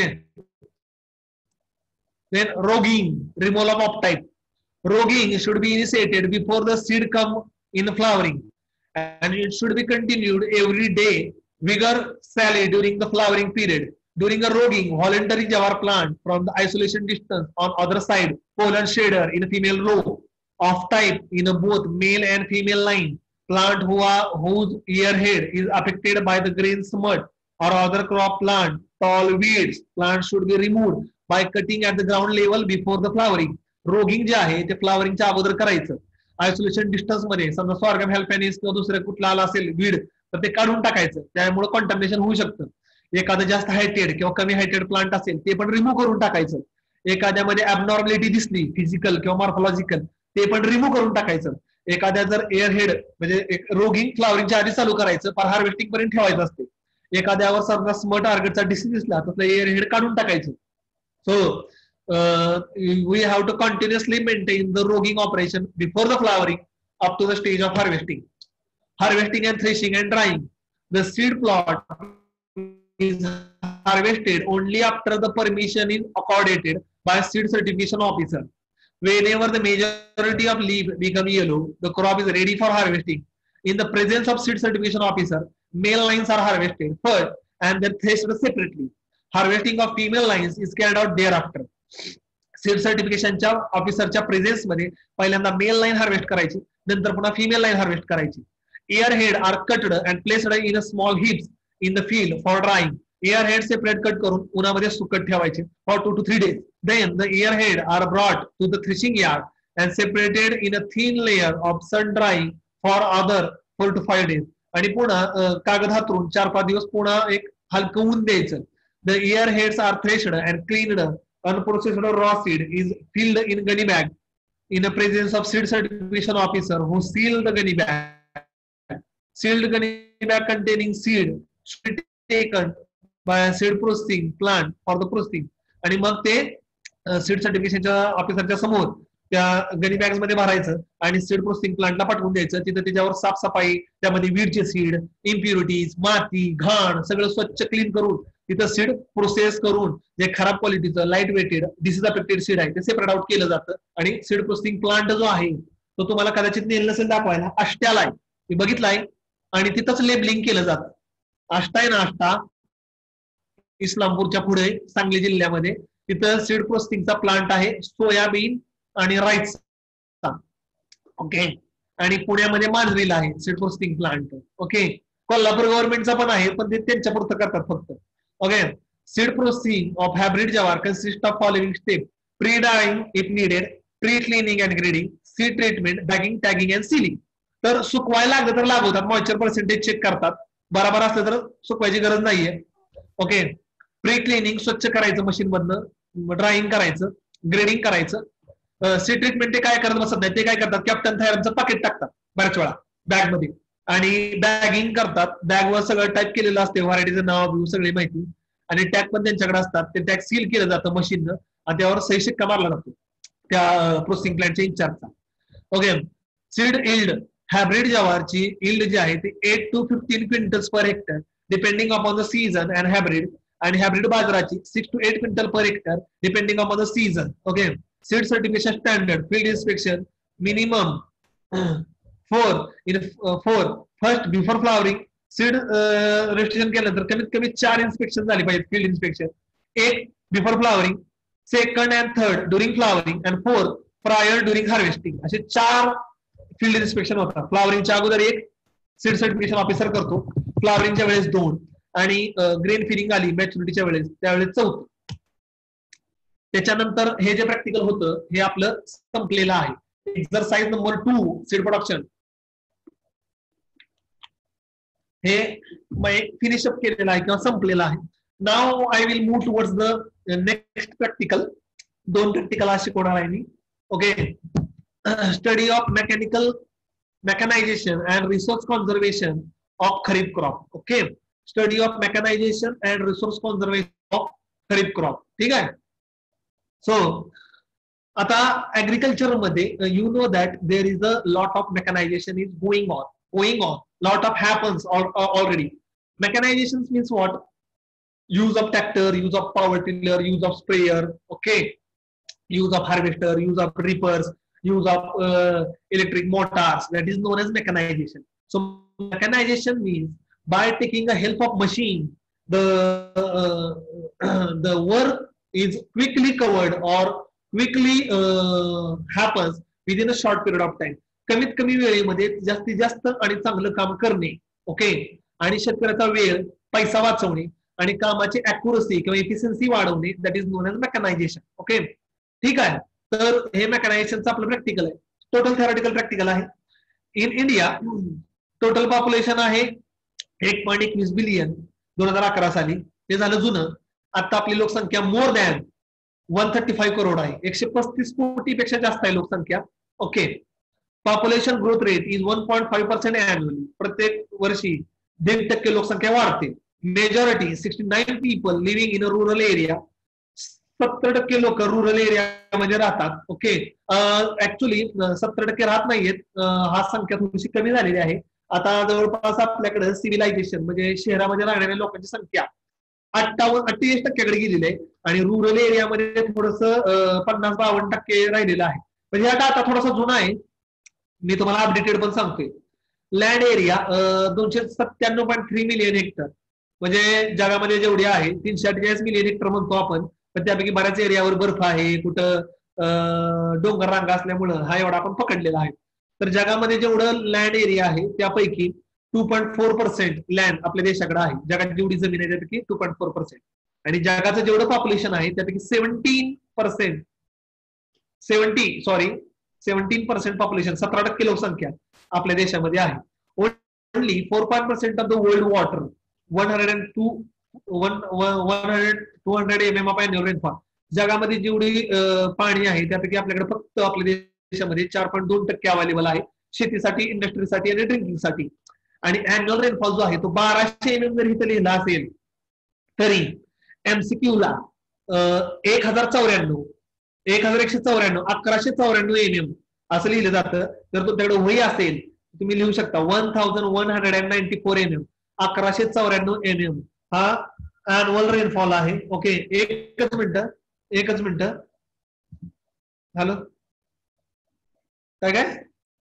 then roguing, removal of off type. Rogging should be initiated before the seed come in flowering, and it should be continued every day vigorously during the flowering period. During a rogging, voluntary jawar plant from the isolation distance on other side, pole and shader in a female row of type in a both male and female line. Plant who are, whose ear head is affected by the grain smut or other crop plant, tall weeds. Plant should be removed by cutting at the ground level before the flowering. Roguing जे आहे ते फ्लावरिंगच्या अगोदर करायचं. आयसोलेशन डिस्टन्स मध्ये समजा सॉर्गम हेल्पॅनिस किंवा दुसरं कुठला आला असेल वीड तर ते काढून टाकायचं, त्यामुळे कॉन्टॅमिनेशन होऊ शकतं. एखादं जास्त हायटेड किंवा कमी हायटेड प्लांट असेल ते पण रिमूव्ह करून टाकायचं. एखाद्यामध्ये ॲबनॉर्मॅलिटी दिसली फिजिकल किंवा मॉर्फॉलॉजिकल ते पण रिमूव्ह करून टाकायचं. एखाद्या जर एअर हेड म्हणजे एक रोगिंग फ्लावरिंगच्या आधी चालू करायचं, पर हार्वेस्टिंग पर्यंत ठेवायचं असते. एखाद्यावर समजा स्मट टार्गेटचा डिसीज दिसला तर एअर हेड काढून टाकायचं. So we have to continuously maintain the roguing operation before the flowering up to the stage of harvesting. Harvesting and threshing and drying. The seed plot is harvested only after the permission is accorded by seed certification officer. Whenever the majority of leaf become yellow, the crop is ready for harvesting. In the presence of seed certification officer, male lines are harvested first and then threshed separately. Harvesting of female lines is carried out thereafter. Seed सर्टिफिकेशनच्या ऑफिसरच्या प्रेझेन्स मध्ये पहिल्यांदा मेल लाईन हार्वेस्ट करायची, नंतर पुन्हा फिमेल लाईन हार्वेस्ट करायची. Airhead are cutted and placed in a small heaps in the field for drying. Airhead separate cut करून उन्हामध्ये सुकत ठेवायचे for two to three days. Then the airhead are brought to the threshing yard and separated in a thin layer of sun drying for other four to five days. आणि पुन्हा कागद हातरून चार पाच दिवस पुन्हा एक हलकं ऊन द्यायचं. The airheads are threshed and cleaned. Unprocessed raw seed is filled in gunny bag in the presence of seed certification officer who seal the gunny bag. Sealed gunny bag containing seed should be taken by a seed processing plant for the processing. आणि मग ते सीड सर्टिफिकेशनच्या ऑफिसरच्या समोर त्या गनी बॅग्स मध्ये भरायचं आणि सीड प्रोसेसिंग प्लांटला पाठवून द्यायचं. तिथं त्याच्यावर साफसफाई, त्यामध्ये वीडचे सीड, इम्प्युरिटीज, माती, घाण सगळं स्वच्छ क्लीन करून तिथं सीड प्रोसेस करून जे खराब क्वालिटीचं light weighted disease affected seed आहे ते सेपरेट आउट केलं जातं. आणि सीड प्रोसेसिंग प्लांट जो आहे तो तुम्हाला कदाचित नेलं नसेल दाखवायला, आष्ट्याला आहे, मी बघितलाय आणि तिथंच लेबलिंग केलं जातं. आष्टा आहे ना, आष्टा इस्लामपूरच्या पुढे सांगली जिल्ह्यामध्ये, तिथं सीड प्रोसेसिंगचा प्लांट आहे सोयाबीन आणि राईस. ओके. आणि पुण्यामध्ये मांजरीला आहे seed processing plant. Okay. Kolhapur गव्हर्नमेंटचा पण आहे, पण ते त्यांच्या पुरतं करतात फक्त. Okay. Seed processing of hybrid jowar consist of following step: pre drying if needed, pre cleaning and grading, seed treatment, bagging, tagging and sealing. तर सुकवायला लागलं तर लागवतात, मॉइश्चर पर्सेंटेज चेक करतात, बरोबर असलं तर सुकवायची गरज नाहीये. ओके. प्री क्लिनिंग स्वच्छ करायचं मशीन मधनं, ड्रायिंग करायचं, ग्रेडिंग करायचं. सीड ट्रीटमेंट ते काय करत बसत नाही, ते काय करतात कॅप्टन थायरमचं पाकिट टाकतात बऱ्याच वेळा बॅग मध्ये आणि बॅगिंग करतात. बॅगवर सगळं टाईप केलेलं असते, व्हरायटीचं नाव बिव सगळी माहिती, आणि टॅग पण त्यांच्याकडे असतात. ते टॅग सील केलं जातं मशीननं आणि त्यावर सही शिक्का मारला जातो त्या प्रोसेसिंग प्लांटच्या इंचार्जचा. ओके. सीड इल्ड हायब्रिड जवारची इल्ड जी आहे ती eight to fifteen quintals per hectare depending upon the season and hybrid. आणि हायब्रिड बाजराची six to eight quintal per hectare depending upon the season. Okay. Seed certification standard field inspection minimum four in four first before flowering. Seed registration केल्यानंतर कमीत कमी चार इन्स्पेक्शन झाली पाहिजे. फील्ड इन्स्पेक्शन एक before flowering, second and third during flowering and fourth prior during harvesting. असे चार फील्ड इन्स्पेक्शन होतात. फ्लावरिंगच्या अगोदर एक सीड सर्टिफिकेशन ऑफिसर करतो, फ्लावरिंगच्या वेळेस दोन, आणि ग्रेन फिलिंग आली मॅच्युरिटीच्या वेळेस त्यावेळेस चौथं. त्याच्यानंतर हे जे प्रॅक्टिकल होतं हे आपलं संपलेलं आहे. Exercise number two seed production हे फिनिश अप केलेलं आहे किंवा संपलेलं आहे. Now I will move towards the next practical. दोन प्रॅक्टिकल आज शिकवणार आहे मी. Okay. Study of mechanical mechanisation and resource conservation of kharif crop. Okay. Study of mechanisation and resource conservation of kharif crop. ठीक आहे. सो आता ऍग्रिकल्चर मध्ये you know that there is a lot of mechanisation is going on going on lot of happens already. Mechanisation means what? use of tractor, use of power tiller, use of sprayer, okay, use of harvester, use of reapers, use of uh, electric motors. That is known as mechanization. So mechanization means by taking the help of machine, the uh, the work is quickly covered or quickly uh, happens within a short period of time. कमीत कमी वेळेमध्ये जास्तीत जास्त आणि चांगलं काम करणे. ओके. आणि शेतकऱ्याचा वेळ, पैसा वाचवणे आणि कामाची अॅक्युरसी किंवा एफिशियन्सी वाढवणे. That is known as mechanisation. Okay. ठीक आहे. तर हे मेकॅनायझेशनचं आपलं प्रॅक्टिकल आहे. टोटल थेरॉटिकल प्रॅक्टिकल आहे. इन इंडिया टोटल पॉप्युलेशन आहे एक पॉईंट एकवीस बिलियन दोन हजार अकरा साली. ते झालं जुनं. आता आपली लोकसंख्या more than one thirty five crore आहे. एकशे पस्तीस कोटीपेक्षा जास्त आहे लोकसंख्या. Okay. Population growth rate is one point five percent annually. प्रत्येक वर्षी दीड टक्के लोकसंख्या वाढते. Majority sixty nine people living in a rural area. सत्तर टक्के लोक रुरल एरियामध्ये राहतात. ओके. ऍक्च्युली सत्तर टक्के राहत नाहीयेत. हा संख्या थोडीशी कमी झालेली आहे. आता जवळपास आपल्याकडे सिव्हिलायझेशन म्हणजे शहरामध्ये राहणाऱ्या लोकांची संख्या अठ्ठावन्न अठ्ठेचाळीस टक्क्याकडे गेलेली आहे आणि रुरल एरियामध्ये थोडस पन्नास बावन्न टक्के राहिलेलं आहे. म्हणजे हा डाटा थोडासा जुना आहे. मी तुम्हाला अपडेटेड पण सांगतोय. लँड एरिया दोनशे सत्त्याण्णव पॉईंट थ्री मिलियन हेक्टर म्हणजे जगामध्ये जेवढी आहे तीनशे अठ्ठेचाळीस मिलियन हेक्टर म्हणतो आपण. पण त्यापैकी बऱ्याच एरियावर बर्फ आहे, कुठं डोंगर रांगा असल्यामुळं हा एवढा आपण पकडलेला आहे. तर जगामध्ये जेवढं लँड एरिया आहे त्यापैकी two point four percent land आपल्या देशाकडे आहे. जगात जेवढी जमीन आहे त्यापैकी टू पॉईंट फोर पर्सेंट आणि जगाचं जेवढं पॉप्युलेशन आहे त्यापैकी seventeen percent seventy sorry seventeen percent population सतरा टक्के लोकसंख्या आपल्या देशामध्ये आहे. Only four point percent of the world water one hundred and two one one hundred two hundred M M of annual rainfall. जगामध्ये जेवढी पाणी आहे त्यापैकी आपल्याकडे फक्त आपल्या देशामध्ये चार पॉईंट दोन टक्के अवेलेबल आहे शेतीसाठी, इंडस्ट्रीसाठी आणि ड्रिंकिंगसाठी. आणि अॅन्युअल रेनफॉल जो आहे तो बाराशे एम एम जर इथं लिहिला असेल तरी एमसीक्यू ला एक हजार चौऱ्याण्णव एक हजार एकशे चौऱ्याण्णव अकराशे चौऱ्याण्णव एम एम असं लिहिलं जातं. जर तुमच्याकडे वही असेल तुम्ही लिहू शकता one thousand one hundred and ninety four M M अकराशे चौऱ्याण्णव एम एम हा अॅन्युअल रेनफॉल आहे. ओके. एकच मिनिट एकच मिनिट हॅलो काय काय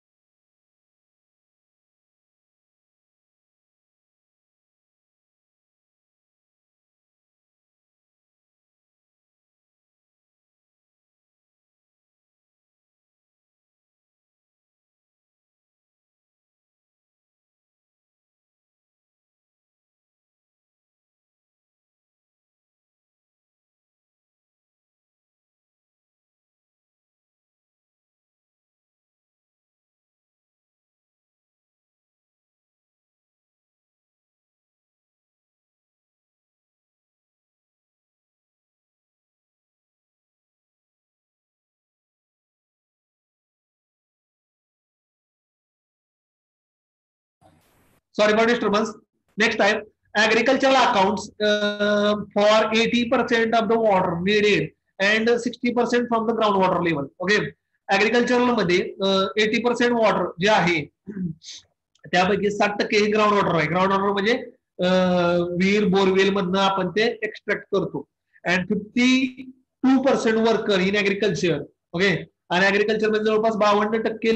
Sorry for disturbance. Next time, agricultural accounts uh, for eighty percent of the water needed and sixty percent from the groundwater level. Okay. Agricultural मध्ये एटी पर्सेंट वॉटर जे आहे त्यापैकी साठ टक्के हे ग्राउंड वॉटर आहे. ग्राउंड वॉटर म्हणजे विहीर बोरवेल मधनं आपण ते एक्स्ट्रॅक्ट करतो. And fifty two percent worker in agriculture. Okay. आणि ऍग्रिकल्चर मध्ये जवळपास बावन्न टक्के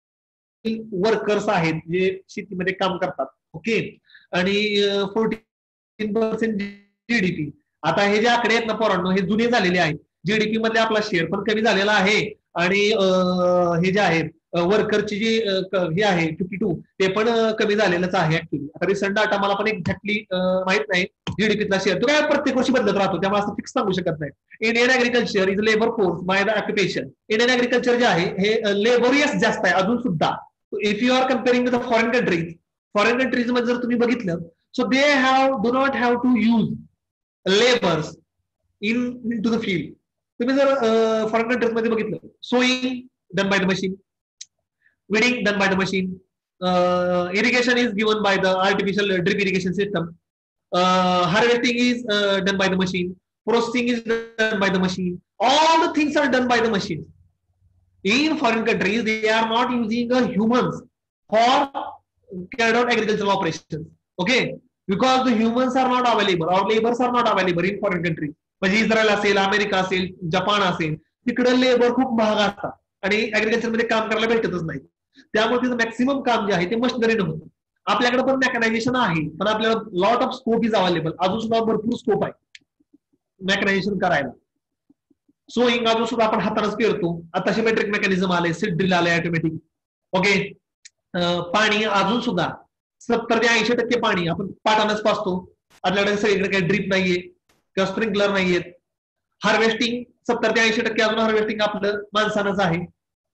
वर्कर्स आहेत जे शेतीमध्ये काम करतात. ओके. आणि फोर्टीन पर्सेंट जीडीपी. आता हे जे आकडे आहेत ना पोरांनो हे जुने झालेले आहेत. जीडीपी मध्ये आपला शेअर पण कमी झालेला आहे आणि हे जे आहे वर्करची जी हे आहे फिफ्टी टू ते पण कमी झालेलंच आहे ऍक्च्युली. आता रिसंट डाटा मला पण एक्झॅक्टली माहित नाही जीडीपीतला शेअर तो काय प्रत्येक वर्षी बदलत राहतो त्यामुळे असं फिक्स सांगू शकत नाही. Indian agriculture is labour force by the occupation. Indian agriculture जे आहे हे लेबोरियस जास्त आहे अजून सुद्धा. If you are comparing with the foreign countries foreign countries मध्ये जर तुम्ही बघितलं so they have do not have to use labours in to the field. तुम्ही जर फॉरेन कंट्रीज मध्ये बघितलं sowing done by the machine, weeding done by the machine, uh, irrigation is given by the artificial drip irrigation system, uh, harvesting is uh, done by the machine, processing is done by the machine, all the things are done by the machine. In foreign countries they are not using uh, humans for carried out agricultural operations. Okay, because the humans are not available or laborers are not available in foreign countries. म्हणजे इस्रायल असेल, अमेरिका असेल, जपान असेल तिकडे लेबर खूप महाग असतात आणि ऍग्रिकल्चर मध्ये काम करायला भेटतच नाही. त्यामुळे तिचं मॅक्सिमम काम जे आहे ते मशिनरीनं होतं. आपल्याकडे पण मेकॅनायझेशन आहे पण आपल्याला lot of scope is available. अजून सुद्धा भरपूर स्कोप आहे मेकॅनायझेशन करायला. सोईंग अजून सुद्धा आपण हातानेच पेरतो. आता सिमेट्रिक मेकॅनिझम आले, सीड ड्रिल आले ऑटोमॅटिक. ओके. पाणी अजून सुद्धा सत्तर ते ऐंशी टक्के पाणी आपण पाटानच पाचतो. आपल्याकडे सगळीकडे काही ड्रीप नाहीये किंवा स्प्रिंकलर नाहीयेत. हार्वेस्टिंग सत्तर ते ऐंशी टक्के अजून हार्वेस्टिंग आपलं माणसानंच आहे.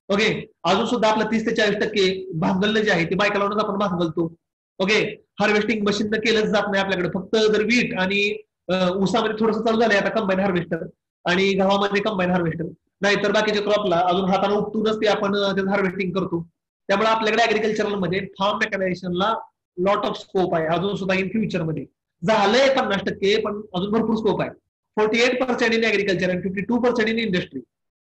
ओके. अजून सुद्धा आपलं तीस ते चाळीस टक्के भांगलणं जे आहे ते बायका लावूनच आपण भांगलतो. ओके. हार्वेस्टिंग मशीन केलंच जात नाही आपल्याकडे. फक्त जर वीट आणि ऊसामध्ये थोडंसं चालू झालंय आता कंबाईन हार्वेस्टर आणि गव्हामध्ये कंबाईन हार्वेस्टर, नाहीतर बाकीच्या क्रॉपला अजून हाताने उपटूनच ते आपण त्याचं हार्वेस्टिंग करतो. त्यामुळे आपल्याकडे ऍग्रिकल्चरल मध्ये फार्म मेकॅनायझेशनला लॉट ऑफ स्कोप आहे अजून सुद्धा इन फ्युचरमध्ये. झालंय पन्नास टक्के पण अजून भरपूर स्कोप आहे. Forty eight percent in agriculture and fifty two percent in industry.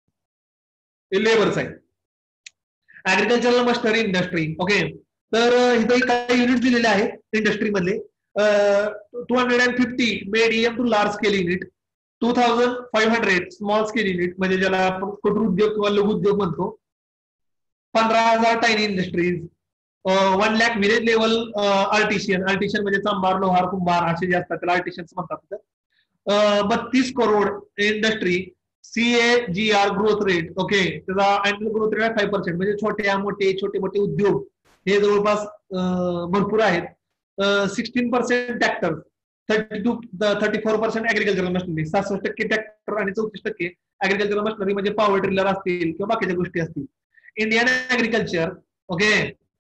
हे लेबर्स आहे. Agricultural machinery industry. ओके. तर इथं काही युनिट दिलेले आहेत इंडस्ट्रीमधले. Two hundred and fifty medium to large scale unit, two thousand five hundred small scale unit म्हणजे ज्याला आपण कुटीर उद्योग किंवा लघु उद्योग म्हणतो, पंधरा हजार tiny industries, one lakh village level artisan. Artisan म्हणजे चांभार, लोहार, कुंभार असे जे असतात त्याला आर्टिशियन्स म्हणतात. बत्तीस crore industry. C A G R growth rate. Okay. त्याचा अॅन्युअल ग्रोथ रेट आहे फाईव्ह पर्सेंट. म्हणजे छोट्या मोठे छोटे मोठे उद्योग हे जवळपास भरपूर आहेत. Sixteen percent tractor, thirty two thirty four percent agricultural machinery, सहासष्ट टक्के ट्रॅक्टर आणि चौतीस टक्के ऍग्रिकल्चरल मशिनरी म्हणजे पॉवर ड्रिलर असतील किंवा बाकीच्या गोष्टी असतील. Indian agriculture. Okay.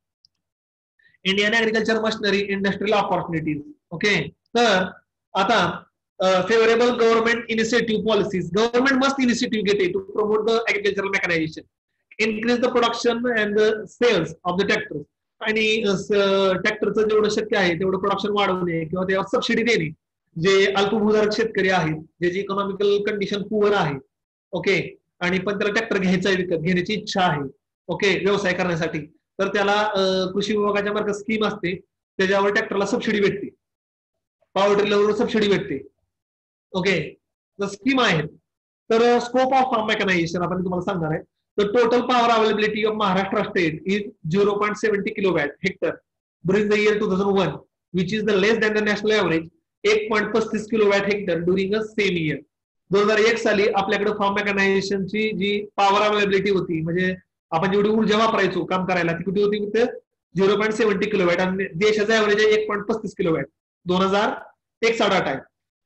Indian agriculture machinery industrial opportunities. Okay. तर आता favourable government initiative policies. Government must initiative घेते to promote the agricultural mechanisation, increase the production and the sales of the tractor. आणि ट्रॅक्टरचं जेवढं शक्य आहे तेवढं प्रोडक्शन वाढवणे किंवा त्यावर सबसिडी देणे. जे अल्पभूधारक शेतकरी आहेत, ज्याची इकॉनॉमिकल कंडिशन पुअर आहे, ओके, आणि पण त्याला ट्रॅक्टर घ्यायचा आहे, विकत घेण्याची इच्छा आहे, ओके, व्यवसाय करण्यासाठी, तर त्याला कृषी विभागाच्या मार्फत स्कीम असते, त्याच्यावर ट्रॅक्टरला सबसिडी भेटते, पॉवर टिलरवर सबसिडी भेटते. ओके. स्कीम आहेत. तर स्कोप ऑफ फार्म मेकॅनायझेशन आपण तुम्हाला सांगणार आहे. The total power availability of Maharashtra state is zero point seven zero kilowatt hectare during the year two thousand one, which is the less than the national average one point five five kilowatt hectare during the same year. दोन हजार एक साली आपल्याकडे फार्म मेकॅनायझेशनची जी पॉवर अवेलेबिलिटी होती, म्हणजे आपण जेवढी ऊर्जा वापरायचो काम करायला ती किती होती, झिरो पॉईंट सेव्हन्टी किलोवॅट, आणि देशाचा ऍव्हरेज आहे एक पॉईंट पस्तीस किलोवॅट. दोन हजार एक साठ आहे.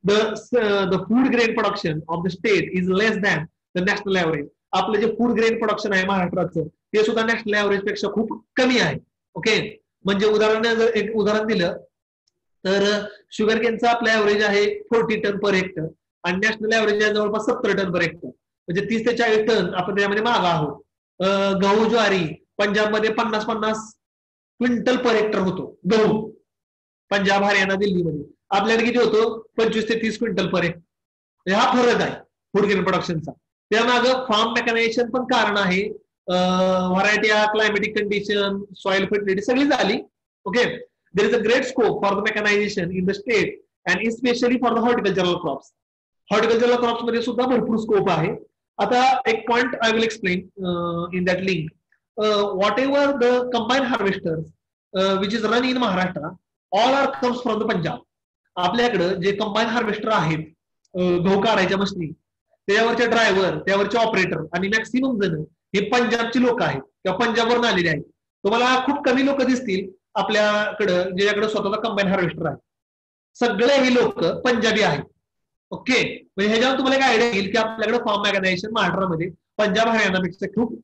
The the food grain production of the state is less than the national average. आपलं जे फूड ग्रेन प्रोडक्शन आहे महाराष्ट्राचं ते सुद्धा नॅशनल ऍव्हरेज पेक्षा खूप कमी आहे. ओके. म्हणजे उदाहरण जर एक उदाहरण दिलं तर शुगर केनचं आपलं ऍव्हरेज आहे फोर्टी टन पर हेक्टर आणि नॅशनल ऍव्हरेज आहे जवळपास सत्तर टन पर हेक्टर, म्हणजे तीस ते चाळीस टन आपण त्यामध्ये मागा आहोत. गहू ज्वारी पंजाबमध्ये पन्नास पन्नास क्विंटल पर हेक्टर होतो गहू, पंजाब हरियाणा दिल्लीमध्ये. आपल्याकडे किती होतो, पंचवीस ते तीस क्विंटल पर हेक्टर. हा फरक आहे फूड ग्रेन प्रोडक्शनचा. त्यामागं फार्म मेकॅनायझेशन पण कारण आहे. Variety of climatic condition, soil fertility सगळी झाली. Okay. There is a great scope for the mechanization in the state and specially for the horticultural crops. Horticultural crops मध्ये सुद्धा भरपूर स्कोप आहे. आता एक point I will explain in that link. Whatever the combine harvester which is run in Maharashtra, all are comes from the Punjab. आपल्याकडं जे कंबाईन हार्वेस्टर आहेत, गहू काढायच्या मशीनी, त्यावरचे ड्रायव्हर, त्यावरचे ऑपरेटर आणि मॅक्सिमम जण हे पंजाबची लोक आहेत किंवा पंजाबवरून आलेले आहेत. तुम्हाला खूप कमी लोक दिसतील आपल्याकडं ज्याच्याकडे स्वतःचा कंबाईन हार्वेस्टर आहे. सगळे हे लोक पंजाबी आहेत. ओके. म्हणजे ह्याच्यावर तुम्हाला एक आयडिया येईल की आपल्याकडे फार्म मेकॅनायझेशन महाराष्ट्रामध्ये पंजाब हरियाणापेक्षा खूप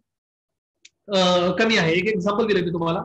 कमी आहे. एक एक्झाम्पल दिलं मी तुम्हाला.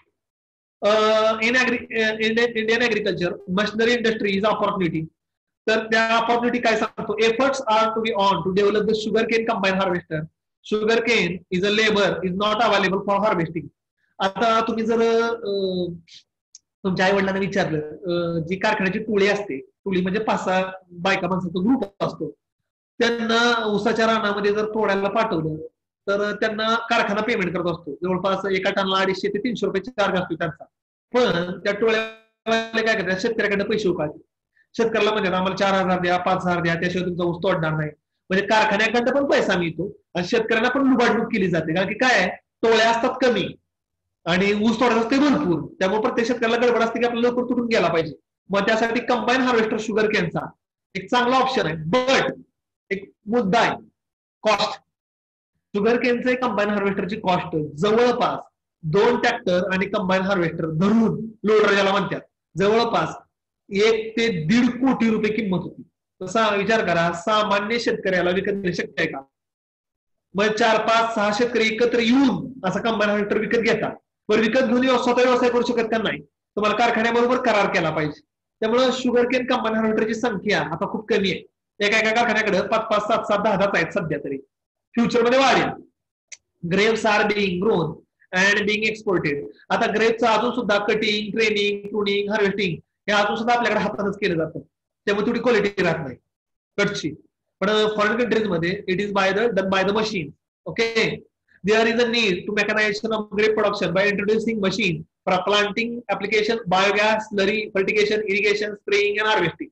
In Indian agriculture machinery industry is opportunity. तर त्या ऑपॉर्च्युनिटी काय सांगतो, efforts are to be on to develop the sugar cane combine harvester. Sugar cane is a labour is not available for harvesting. आता तुम्ही जर तुमच्या आई वडिलांना विचारलं, जी कारखान्याची टोळी असते, टोळी म्हणजे पाच सहा बायका माणसाचा ग्रुप असतो, त्यांना ऊसाच्या रानामध्ये जर तोडायला पाठवलं तर त्यांना कारखाना पेमेंट करत असतो. जवळपास एका टनला अडीचशे ते तीनशे रुपये चार्ज असतो त्यांचा. पण त्या टोळ्या काय करतात, शेतकऱ्याकडे पैसे उकळतात. शेतकऱ्याला म्हणजे आम्हाला चार हजार द्या, पाच हजार द्या, त्याशिवाय तुमचा ऊस तोडणार नाही. म्हणजे कारखान्याकडनं पण पैसा मिळतो आणि शेतकऱ्यांना पण लुबाडणूक केली जाते. कारण की काय, टोळ्या असतात कमी आणि ऊस तोडायचा असते भरपूर. त्यामुळे प्रत्येक शेतकऱ्याला गडबड असते की आपल्याला लवकर तुटून गेला पाहिजे. मग त्यासाठी कंबाईन हार्वेस्टर शुगर केनचा एक चांगला ऑप्शन आहे. बट एक मुद्दा आहे, कॉस्ट. शुगर केनचे कंबाईन हार्वेस्टरची कॉस्ट जवळपास दोन ट्रॅक्टर आणि कंबाईन हार्वेस्टर धरून लोडर ज्याला म्हणतात, जवळपास एक ते दीड कोटी रुपये किंमत होती. तसा विचार करा, सामान्य शेतकऱ्याला विकत घेणे शक्य आहे का? मग चार पाच सहा शेतकरी एकत्र येऊन असा कंबाईन हार्वेस्टर विकत घेतात. पण विकत घेऊन स्वतः व्यवसाय करू शकत का? नाही. तुम्हाला कारखान्याबरोबर करार केला पाहिजे. त्यामुळे शुगर केन कंबाईन हार्वेस्टरची संख्या आता खूप कमी आहे. एका एका कारखान्याकडे पाच पाच सात सात दहा दहा आहेत सध्या तरी. फ्युचरमध्ये वाढेल. Grapes are being grown and being exported. आता ग्रेप्सचं अजून सुद्धा कटिंग, ट्रेनिंग, प्रूनिंग, हार्वेस्टिंग हे अजून सुद्धा आपल्याकडे हातानच केलं जातं. त्यामुळे थोडी क्वालिटी राहत नाही कटची. पण फॉरेन कंट्रीज मध्ये it is by the done by the machine. Okay. There is a need to mechanization of grape production by introducing machine for planting application, biogas, slurry, fertigation, irrigation, spraying and harvesting.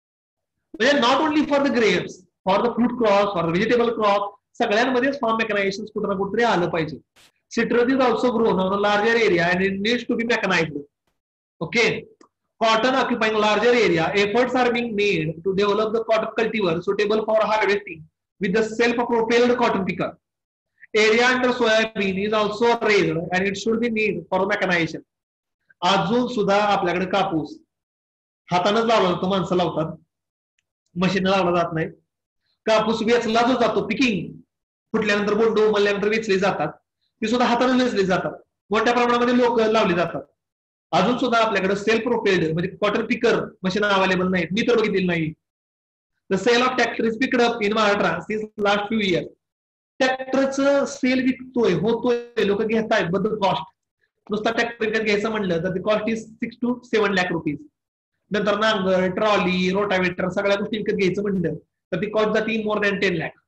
म्हणजे not only for the grapes, for the fruit crop, for the vegetable crop, सगळ्यांमध्येच फार्म मेकनायझेशन कुठे ना कुठेतरी आलं पाहिजे. Citrus is also grown on a larger area and it needs to be mechanized. Okay. Cotton occupying larger area, efforts are being made to develop the cotton cultivar suitable for harvesting with the self-propelled cotton picker. Area under soybean is also raised and it should be need for mechanization. अजून सुद्धा आपल्याकडे कापूस हातानच लावला जातो, माणसं लावतात, मशीन लावला जात नाही. कापूस वेचला जो जातो, पिकिंग फुटल्यानंतर बोंड उमलल्यानंतर वेचले जातात, ती सुद्धा हाताने वेचले जातात. मोठ्या प्रमाणामध्ये लोक लावली जातात. अजून सुद्धा आपल्याकडे सेल्फ प्रोपेल्ड म्हणजे कॉटन पिकर मशीन अवेलेबल नाहीत. मी तर बघितलेली नाही. The sale of tractor is picked up in Maharashtra since last few years. ट्रॅक्टरचं सेल विकतोय, होतोय, लोक घेत आहेत बद्दल कॉस्ट. नुसता ट्रॅक्टर विकत घ्यायचं म्हणलं तर cost is six to seven lakh rupees. नंतर नांगर, ट्रॉली, रोटावेटर सगळ्या गोष्टी विकत घ्यायचं म्हणलं तर ती कॉस्ट जाते मोर दॅन टेन लाख.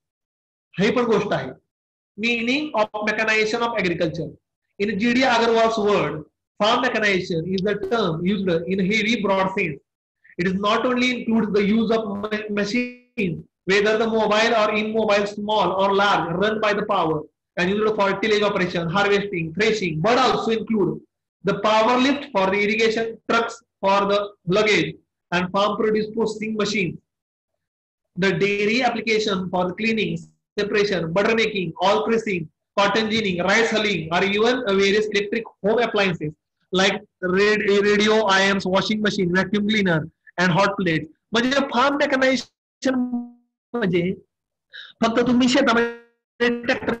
ही पण गोष्ट आहे. Meaning of mechanization of agriculture in G D Agarwal's word, farm mechanization is the term used in heavy broad sense. It is not only includes the use of machines, whether the mobile or immobile, small or large, run by the power and used for tillage operation, harvesting, threshing, but also include the power lift for the irrigation, trucks for the luggage, and farm produce processing machines. The dairy application for the cleaning, separation, butter making, all pressing, cotton ginning, rice hulling, or even various electric home appliances like radio, I A Ms, washing machine, vacuum cleaner, and hot plates. म्हणजे फार्म मेकनायझेशन म्हणजे फक्त तुम्ही शेतामध्ये ट्रॅक्टर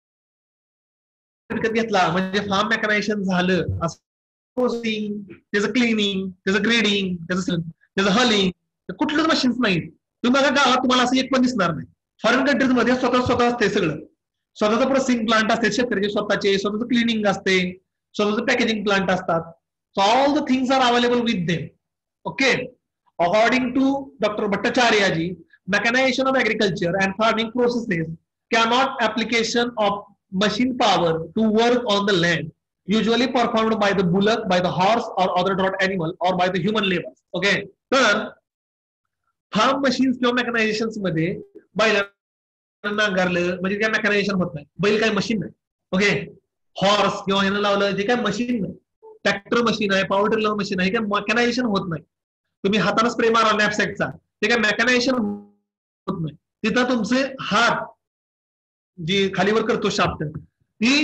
विकत घेतला म्हणजे फार्म मेकनायझेशन झालं असं. त्याचं क्लिनिंग, त्याचं ग्रेडिंग, त्याचं त्याचं हलिंग कुठलंच मशीन्स नाही. तुम्ही बघा गावात तुम्हाला असं एक पण दिसणार नाही. फॉरेन कंट्रीज मध्ये स्वतः स्वतः असते सगळं. स्वतःचं प्रोसेसिंग प्लांट असते शेतकऱ्याचे, स्वतःचे स्वतःचं क्लिनिंग असते, स्वतःचं पॅकेजिंग प्लांट असतात. So all the things are available with them. Okay. According to doctor Bhattacharyaji, mechanization of agriculture and farming processes cannot application of machine power to work on the land usually performed by the bullock, by the horse or other draught animal or by the human labor. Okay. तर फार्म मशीन्स किंवा मेकनायझेशन मध्ये बैलांना नांगरलं म्हणजे काय मेकनायझेशन होत नाही. बैल काय मशीन नाही. ओके. हॉर्स किंवा ह्यानं लावलं जे काय मशीन नाही. ट्रॅक्टर मशीन आहे, पॉवर टिलर मशीन आहे, काय मेकनायझेशन होत नाही. तुम्ही हाताने स्प्रे मारा नॅपसॅकचा, ते काय मेकनायझेशन होत नाही. तिथं तुमचे हात जी खालीवर करतो शाफ्ट ती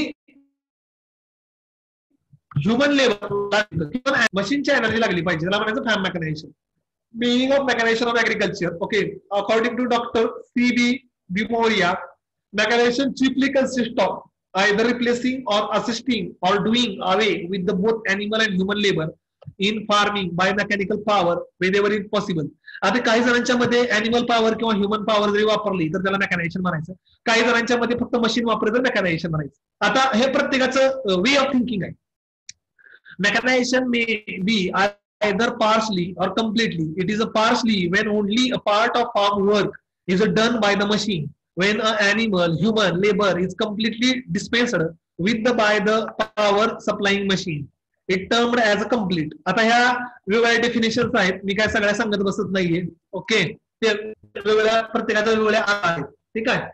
ह्युमन लेबर मशीनची एनर्जी लागली पाहिजे. त्याला म्हणायचं farm mechanization. Meaning of mechanization of agriculture. Okay, according to Doctor C B Bimoria, mechanization chiefly consists of either replacing or assisting or doing away with the both animal and human labor in farming by mechanical power wherever it possible. आता काही जणांच्या मध्ये अॅनिमल पॉवर किंवा ह्युमन पॉवर जरी वापरली तर त्याला मेकॅनायझेशन म्हणायचं. काही जणांच्या मध्ये फक्त मशीन वापरलं तर मेकॅनायझेशन म्हणायचं. आता हे प्रत्येकाचं वे ऑफ थिंकिंग आहे. Mechanisation may be either partially or completely. It is a partially when only a part of farm work is done by the machine. When an animal, human labor is completely dispensed with the by the power supplying machine. It termed as a complete. आता ह्या वेगवेगळ्या डेफिनेशन्स आहेत. मी काय सगळ्या सांगत बसत नाहीये. ओके. ते वेगवेगळ्या प्रत्येकाच्या वेगवेगळ्या आहेत. ठीक आहे.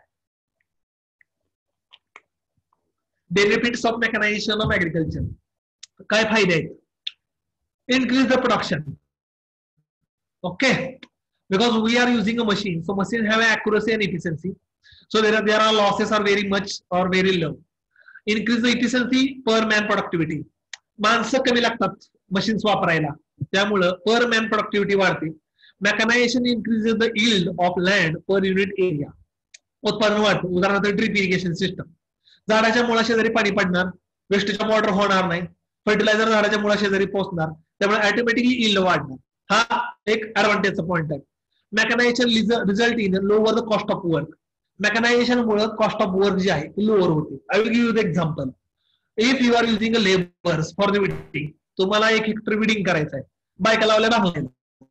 Benefits of mechanization of agriculture. काय फायदे आहेत? Increase the production. Okay, because we are using a machine, so machine have accuracy and efficiency. So there are there are losses are very much or very low. Increase the efficiency per man productivity. माणसं कमी लागतात मशीन्स वापरायला, त्यामुळं per man productivity वाढते. Mechanization increases the yield of land per unit area. उत्पादन वाढतं. उदाहरणार्थ ड्रीप इरिगेशन सिस्टम, झाडाच्या मुळाशेजारी पाणी पडणार, वेस्टेज वॉटर होणार नाही, फर्टिलायझर झाडाच्या मुळाशेजारी पोहोचणार, त्यामुळे ऑटोमॅटिकली इल्ड वाढणार. हा एक ऍडव्हान्टेजचा पॉईंट आहे. Mechanization result in lower the cost of work. Mechanization मुळे कॉस्ट ऑफ वर्क जे आहे ती लोअर होते. I will give you the example. If you are using a labours for the weeding, तुम्हाला एक हेक्टर विडिंग करायचं आहे, बायका लावल्या भांगलायला,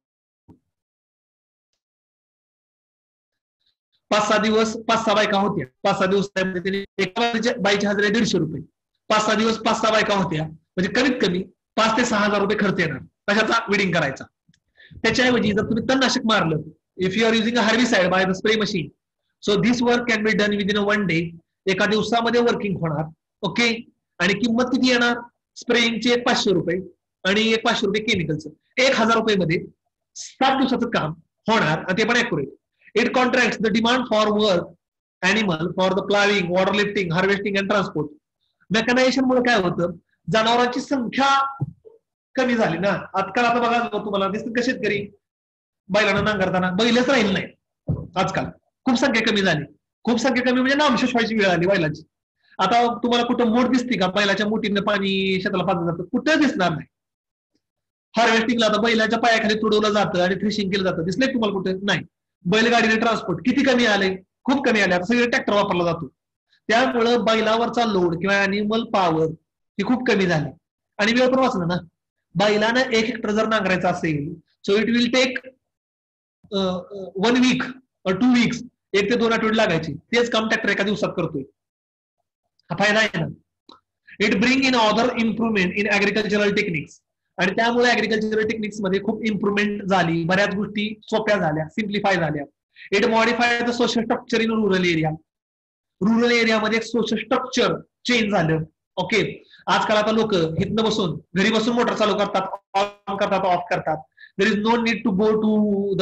पाच सहा दिवस पाच सहा बायका होत्या, पाच सहा दिवस एका बाईची हजेरी दीडशे रुपये, पाच सहा दिवस पाच सहा बायका होत्या, म्हणजे कमीत कमी पाच ते सहा हजार रुपये खर्च येणार कशाचा, विडिंग करायचा. त्याच्याऐवजी जर तुम्ही तणनाशक मारलं, if you are using a herbicide by the spray machine, so this work can be done within a one day, एका दिवसामध्ये वर्किंग होणार. ओके, आणि किंमत किती येणार, स्प्रेइंगची एक पाचशे रुपये आणि एक पाचशे रुपये केमिकलचं, एक हजार रुपये मध्ये सात दिवसाचं काम होणार, आणि ते पण accurate. It contracts the demand for work animal for the ploughing, water lifting, harvesting and transport. Mechanization मुळे काय होतं, जनावरांची संख्या कमी झाली ना. आजकाल आता बघा तुम्हाला दिसतं का शेतकरी बैलांना नांगरताना, बैलच राहील नाही आजकाल, खूप संख्या कमी झाली. खूप संख्या कमी म्हणजे नामशेष व्हायची वेळ आली बैलाची. आता तुम्हाला कुठं मोठ दिसते का, बैलाच्या मोठीनं पाणी शेताला पाजलं जातं, कुठं दिसणार नाही. हार्वेस्टिंगला आता बैलाच्या पायाखाली तुडवलं जातं आणि थ्रेशिंग केलं जातं, दिसलंय तुम्हाला कुठं नाही. बैलगाडीने ट्रान्सपोर्ट किती कमी आले, खूप कमी आले. आता सगळे ट्रॅक्टर वापरला जातो, त्यामुळं बैलावरचा लोड किंवा अॅनिमल पॉवर ही खूप कमी झाली आणि वेळ पण वाचला ना. बैलानं एक हेक्टर जर नांगरायचा असेल, so it will take one week two weeks, एक ते दोन आठवडे लागायचे, तेच काम ट्रॅक्टर एका दिवसात करतोय. हा फायदा आहे ना. It bring in other improvement in agricultural techniques, आणि त्यामुळे ऍग्रिकल्चरल टेक्निक्स मध्ये खूप इम्प्रुव्हमेंट झाली, बऱ्याच गोष्टी सोप्या झाल्या, सिम्प्लिफाय झाल्या. It modify the social structure in rural area. Rural एरियामध्ये सोशल स्ट्रक्चर चेंज झालं. ओके, आजकाल आता लोक इथनं बसून घरी बसून मोटर चालू करतात, ऑन करतात, ऑफ करतात. There is no need to go to the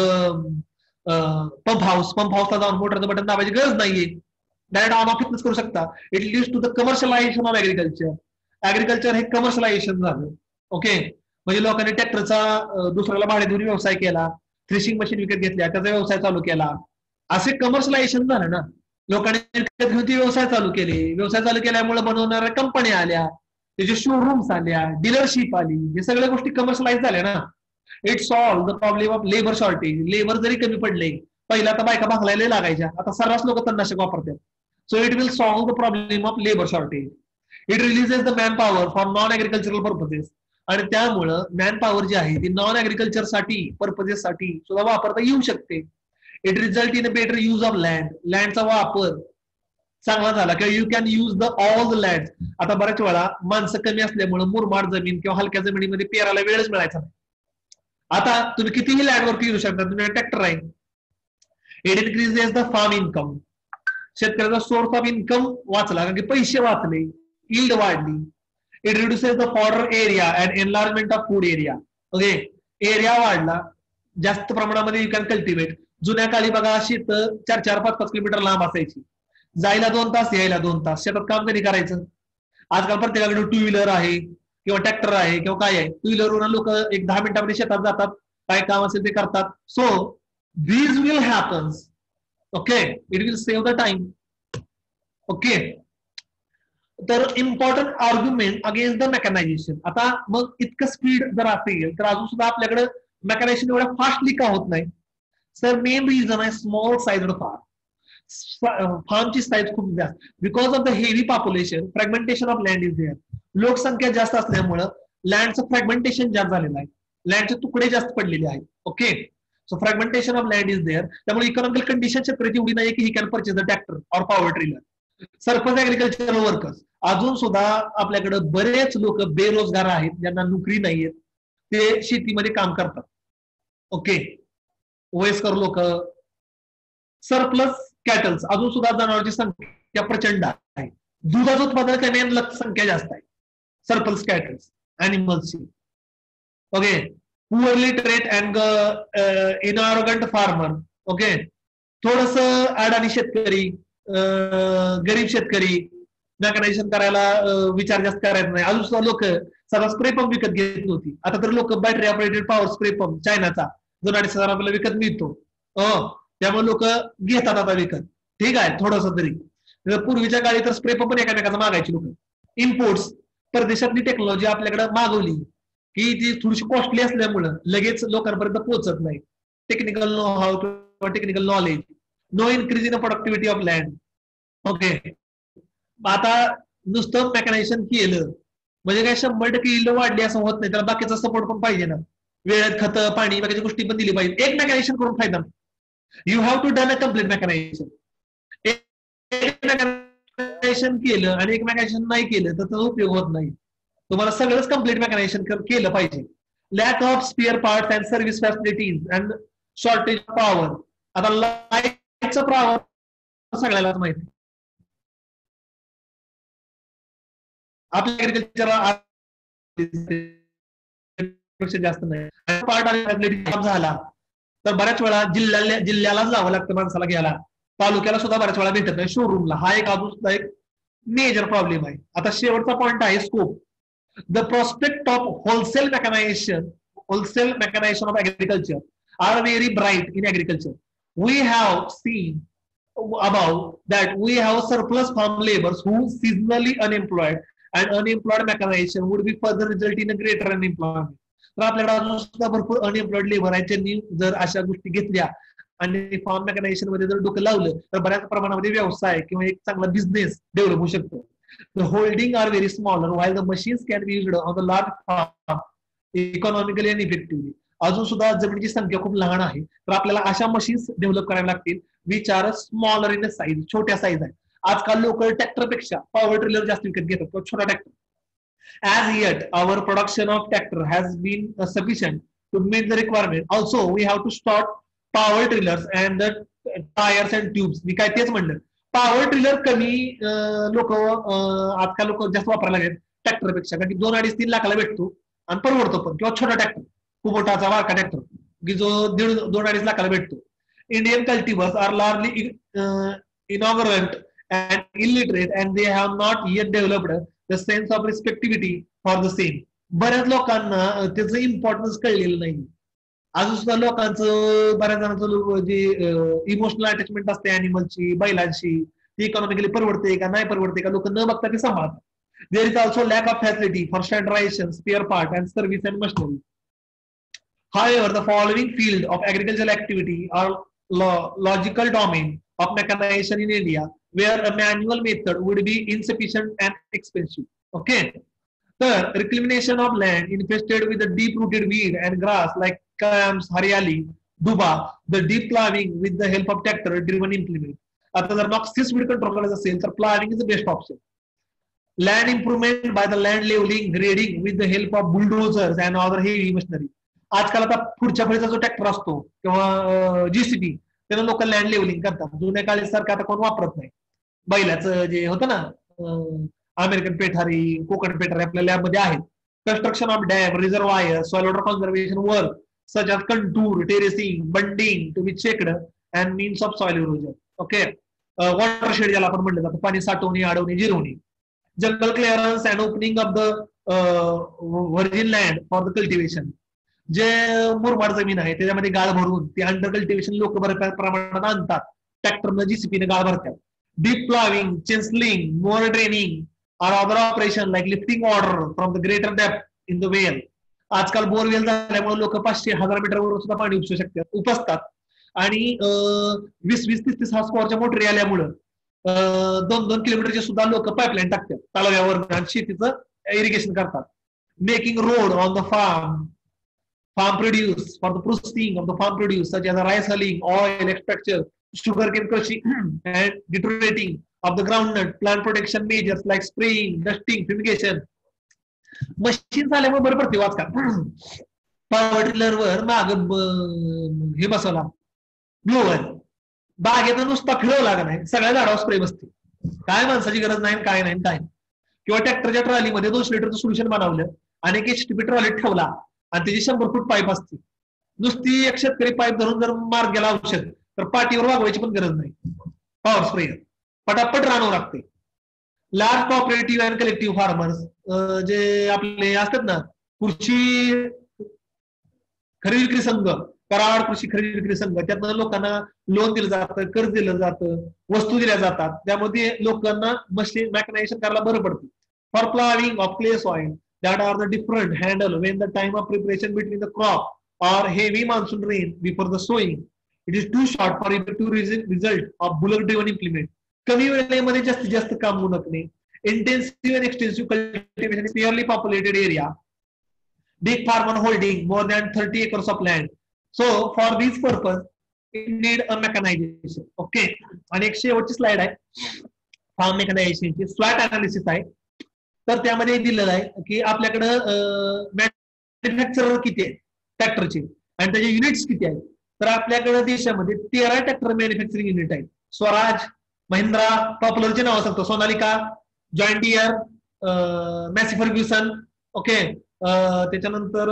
pump house, pump हाऊसला जाऊन मोटरचं बटन दाबायची गरज नाहीये, डायरेक्ट ऑन ऑफ इथनच करू शकता. It leads to the commercialization of agriculture. Agriculture हे कमर्शियलायझेशन झालं. ओके, म्हणजे लोकांनी ट्रॅक्टरचा दुसऱ्याला भाडेधुरी व्यवसाय केला, थ्रेशिंग मशीन विकत घेतल्या, त्याचा व्यवसाय चालू केला, असे कमर्शियलायझेशन झालं ना. लोकांनी विकत घेऊन व्यवसाय चालू केले, व्यवसाय चालू केल्यामुळे बनवणाऱ्या कंपन्या आल्या, त्याचे शोरूम्स आल्या, डीलरशिप आली, हे सगळ्या गोष्टी कमर्शियलाइज झाल्या ना. It solve the problem of labour shortage. Labour जरी कमी पडले, पहिला तर बायका भांगलायला लागायच्या, आता सर्वच लोक तणनाशक वापरतात. So it will solve the problem of labour shortage. It releases the man power for non agricultural purposes, आणि त्यामुळं मॅन पॉवर जी आहे ती नॉन ऍग्रिकल्चर साठी पर्पजेस साठी सुद्धा वापरता येऊ शकते. It result in a better use of land. लँडचा वापर चांगला झाला किंवा you can use the all the land. आता बऱ्याच वेळा माणसं कमी असल्यामुळे मुरमाड जमीन किंवा हलक्या जमिनीमध्ये पेरायला वेळच मिळायचा नाही. आता तुम्ही कितीही लँड वरती येऊ शकता, तुम्ही ट्रॅक्टर आहे. It increases the farm income. शेतकऱ्याचा सोर्स ऑफ इन्कम वाचला, कारण की पैसे वाचले, यील्ड वाढली. It reduces the fodder area and enlargement of food area. Okay, area वाढला, जास्त प्रमाणामध्ये यू कॅन कल्टिवेट. जुन्या काळी बघा शेत चार चार पाच पाच किलोमीटर लांब असायची, जायला दोन तास यायला दोन तास, शेतात काम कधी करायचं. आजकाल प्रत्येकाकडे टू व्हीलर आहे किंवा ट्रॅक्टर आहे किंवा काय आहे, टू व्हीलरवरून लोक एक दहा मिनिटांमध्ये शेतात जातात, काय काम असेल ते करतात. So this will happens. Okay, it will save the time. Okay, तर important argument against the mechanization. आता मग इतकं स्पीड जर असेल तर अजून सुद्धा आपल्याकडे मेकॅनायझेशन एवढ्या फास्टली का होत नाही? सर, मेन रिझन आहे स्मॉल साईज फार्म. फार्मची साईज खूप जास्त, because of the heavy population, fragmentation of land is there. लोकसंख्या जास्त असल्यामुळं लँडचं फ्रॅगमेंटेशन जास्त झालेलं आहे, लँडचे तुकडे जास्त पडलेले आहेत. Okay, so fragmentation of land is there. त्यामुळे इकॉनॉमिकल कंडिशन शेतकऱ्याची एवढी नाही की he can purchase the tractor or power tiller. Surface agricultural workers, अजून सुद्धा आपल्याकडे बरेच लोक बेरोजगार आहेत, ज्यांना नोकरी नाहीये, ते शेतीमध्ये काम करतात. ओके, वयस्कर लोक. सरप्लस कॅटल्स, अजून सुद्धा जनावरांची संख्या प्रचंड आहे. दुधाचं उत्पादन करण्यात संख्या जास्त आहे. सरप्लस कॅटल्स, अॅनिमल्सची. Okay, poorly trained and ignorant farmer. Okay, थोडस अडाणी शेतकरी, गरीब शेतकरी मेकॅनायझेशन करायला विचार जास्त करायचा नाही. अजून सुद्धा लोक सगळा स्प्रे पंप विकत घेत नव्हती, आता तर लोक battery operated power spray pump चायनाचा दोन अडीच हजार आपल्याला विकत मिळतो, त्यामुळे लोक घेतात आता विकत. ठीक आहे, थोडस तरी. पूर्वीच्या काळी तर स्प्रे पण एकामेकाचा मागायची लोक. इम्पोर्ट्स, परदेशातली टेक्नॉलॉजी आपल्याकडे मागवली की ती थोडीशी कॉस्टली असल्यामुळं लगेच लोकांपर्यंत पोहोचत नाही. टेक्निकल नो हाऊ किंवा technical knowledge, no increase in productivity of land. Okay, आता नुसतं मेकॅनायझेशन केलं म्हणजे काय शंभर टक्के इल्ड वाढली असं होत नाही, त्याला बाकीचा सपोर्ट पण पाहिजे ना. वेळेत खतं, पाणी बाकीच्या गोष्टी पण दिली पाहिजे. एक मेकॅनायझेशन करून फायदा नाही. You have to done a complete mechanization. एक मेकॅनायझेशन केलं आणि एक मेकॅनायझेशन नाही केलं तर त्याचा उपयोग होत नाही. तुम्हाला सगळंच कम्प्लीट मेकॅनायझेशन केलं पाहिजे. Lack of spare parts and service facilities and shortage of power. आता लाईटचं पॉवर सगळ्यालाच माहिती. आपल्या ऍग्रिकल्चर जास्त नाही. पार्ट झाला तर बऱ्याच वेळा जिल्ह्याला जिल्ह्यालाच जावं लागतं माणसाला घ्यायला. तालुक्याला सुद्धा बऱ्याच वेळा भेटत नाही शोरूमला. हा एक अजून एक मेजर प्रॉब्लेम आहे. आता शेवटचा पॉईंट आहे scope. The prospect of wholesale mechanization wholesale mechanization of agriculture are very bright in agriculture. We have seen about that we have surplus farm laborers who seasonally unemployed and unemployed mechanization would be further result in a greater unemployment. तर आपल्याकडे अजून सुद्धा भरपूर अनएम्प्लॉइड लेबर आहे ज्यांनी जर अशा गोष्टी घेतल्या आणि फार्म मेकॅनायझेशन मध्ये जर डोकं लावलं तर बऱ्याच प्रमाणामध्ये व्यवसाय किंवा एक चांगला बिझनेस डेव्हलप होऊ शकतो. The holding are very smaller while the machines can be used on the large farm economically and effectively. अजून सुद्धा जमिनीची संख्या खूप लहान आहे तर आपल्याला अशा मशीन्स डेव्हलप कराव्या लागतील which are smaller in size, छोट्या साईज आहे. आजकाल लोक ट्रॅक्टरपेक्षा पॉवर ट्रिलर जास्त विकत घेतात किंवा छोटा tractor. As yet, our production of tractor has been uh, sufficient to meet the requirement. Also, we have to start power trillers and the tires and tubes. मी काय तेच म्हणलं, पॉवर ट्रिलर कमी लोक आजकाल लोक जास्त वापरायला लागतात ट्रॅक्टरपेक्षा, कारण की दोन अडीच तीन लाखाला भेटतो आणि परवडतो पण. किंवा छोटा ट्रॅक्टर, कुबोटाचा वारका ट्रॅक्टर की जो दीड दोन अडीच लाखाला भेटतो. Indian cultivars are largely uh, ignorant and illiterate and they have not yet developed the sense of respectivity for the same. बऱ्याच लोकांना त्याचं इम्पॉर्टन्स कळलेलं नाही. अजून सुद्धा लोकांचं बऱ्याच जणांचं जे इमोशनल अटॅचमेंट असते अॅनिमलची, बैलांशी, ती इकॉनॉमिकली परवडते का नाही परवडते का लोक न बघता ते सांभाळतात. There is also lack of facility for standardization, spare part and service and machinery. However, the following field of agricultural activity are lo- logical domain of mechanization in India, where a manual method would be insufficient and expensive. Okay. Third, reclamation of land infested with the deep-rooted weed and grass like clams, hariali, duba, the deep plowing with the help of tractor-driven implement. आता जर noxious weed control करायचं असेल तर plowing is the best option. Land improvement by the land leveling, grading with the help of bulldozers and other heavy machinery. आजकाल आता पुढच्या फळीचा जो ट्रॅक्टर असतो किंवा जीसीबी त्याला लोक लँड लेवलिंग करतात. जुन्या काळी सारखं आता कोण वापरत नाही. बैलाचं जे होतं ना अमेरिकन पेठारी, कोकण पेठारी आपल्या लॅबमध्ये आहेत. Construction of dam, reservoir, soil water conservation work such as contour, terracing, bunding to be checked and means of soil erosion. Okay. Watershed ज्याला आपण म्हणलं जातं, पाणी साठवणे, अडवणे, जिरवणे. Jungle clearance and opening of the virgin land for the cultivation. जे मुरमाड जमीन आहे त्याच्यामध्ये गाळ भरून ते अंडर कल्टिवेशन लोक बऱ्या प्रमाणात आणतात, ट्रॅक्टरनं जीसीपीने गाळ भरतात. Deep ploughing, chiselling, mole draining or other operation like lifting water from the greater depth in the well. आजकाल बोरवेल झाल्यामुळे लोक पाचशे हजार मीटरवर सुद्धा पाणी उपसू शकतात, उपसतात. आणि वीस वीस तीस तीस हार्स पॉवरच्या मोटरी आल्यामुळं दोन दोन किलोमीटरचे सुद्धा लोक पाईपलाईन टाकतात तलाव्यावर आणि शेतीचं इरिगेशन करतात. Making road on the farm, farm produce for the processing of the farm produce such as rice hulling, oil extraction, sugarcane crushing and deteriorating of the groundnut, plant protection measures like spraying, dusting, fumigation. Machine आल्यामुळे बरं पडते वाचका. पॉवर टिलर वर माग हे बसवला ब्लोअर, बागेत नुसता फिरवला का नाही सगळ्या झाडावर स्प्रे बसते. काय माणसाची गरज नाही, काय नाही काय. किंवा ट्रॅक्टरच्या ट्रॉलीमध्ये दोनशे लिटरचं सोल्युशन बनवलं आणि एक एचटीपी ट्रॉलीत ठेवला आणि त्याची शंभर फूट पाईप असते. नुसती एक शेतकरी पाईप धरून जर मार्ग गेला औषध तर पाठीवर वागवायची पण गरज नाही. पॉवर स्प्रेयर पटापट राहणं लागते. Large cooperative and collective farmers जे आपले असतात ना, कृषी खरेदी विक्री संघ कराड कृषी खरेदी विक्री संघ, त्यातनं लोकांना लोन दिलं जातं, कर्ज दिलं जातं, वस्तू दिल्या जातात, त्यामध्ये लोकांना मशीन मेकनायझेशन करायला बरं पडतं. For ploughing of clay soil that are the different handle when the time of preparation between the crop or heavy monsoon rain before the sowing it is too short for to result of bullock driven implement. कमी वेळेमध्ये जास्तीत जास्त काम होऊ नये. Intensive and extensive cultivation in fairly populated area. Big farmer holding more than thirty acres of land. So for this purpose, it need a mechanization. Okay. आणि एक शेवटची स्लाइड आहे फार्म मेकनायझेशनची, स्वॅट अनालिसिस आहे. तर त्यामध्ये दिलेलं आहे की आपल्याकडं मॅन्युफॅक्चरर किती आहे ट्रॅक्टरचे आणि त्याचे युनिट्स किती आहेत. तर आपल्याकडे देशामध्ये तेरा ट्रॅक्टर मॅन्युफॅक्चरिंग युनिट आहेत. स्वराज, महिंद्रा, पॉप्युलरचे नाव सांगतो, Sonalika, John Deere, Massey Ferguson, okay, त्याच्यानंतर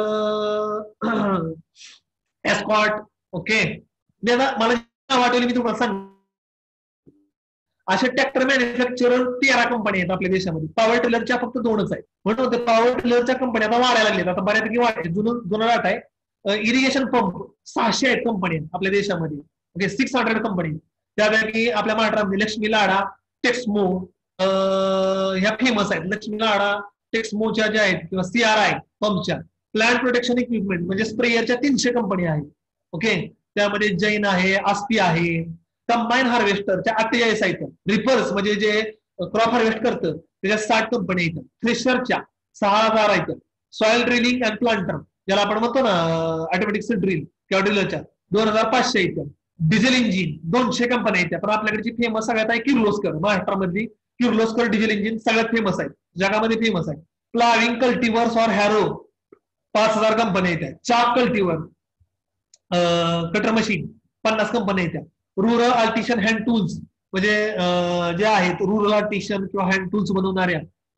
एस्कॉर्ट, ओके. मला वाटेल मी तुम्हाला सांग, अशा ट्रॅक्टर मॅन्युफॅक्चरर तेरा कंपनी आहेत आपल्या देशामध्ये. पॉवर टिलरच्या फक्त दोनच आहेत. म्हणून ते पॉवर टिलरच्या कंपन्या आता वाढायला लागल्यात, आता बऱ्यापैकी वाढले. जुनं जुना डाटा आहे. इरिगेशन पंप सहाशे आहेत कंपनी आपल्या देशामध्ये, ओके, सिक्स हंड्रेड कंपनी. त्यापैकी आपल्या महाराष्ट्रामध्ये लक्ष्मी लाडा, टेक्समो ह्या फेमस आहेत. लक्ष्मी लाडा, टेक्समोच्या ज्या आहेत किंवा सीआरआय पंपच्या, प्लांट प्रोटेक्शन इक्विपमेंट म्हणजे स्प्रेयरच्या तीनशे कंपनी आहेत, ओके. त्यामध्ये जैन आहे, आस्पी आहे. कंबाईन हार्वेस्टरच्या अठ्ठेचाळीस आहेत. रिपर्स म्हणजे जे क्रॉप हार्वेस्ट करतं त्याच्या साठ कंपनी आहेत. थ्रेशरच्या सहा हजार आहेत. सॉइल ड्रिलिंग अँड प्लांटर ज्याला आपण म्हणतो ना ऑटोमॅटिक ड्रिल किंवा ड्रिलरच्या दोन हजार पाचशे आहेत. डिझेल इंजिन दोनशे कंपन्या आहेत. पण आपल्याकडची फेमस सगळ्यात आहे किर्लोस्कर, महाराष्ट्रामधली किर्लोस्कर डिझेल इंजिन सगळ्यात फेमस आहे, जगामध्ये फेमस आहे. प्लाविंग कल्टिवर्स और हॅरो पाच हजार कंपन्या आहेत. चाक कल्टिवर, कटर मशीन पन्नास कंपन्या आहेत. रुरल आर्टिशन हँड टूल्स म्हणजे जे आहेत रुरल आर्टिशन किंवा हँड टूल्स बनवणाऱ्या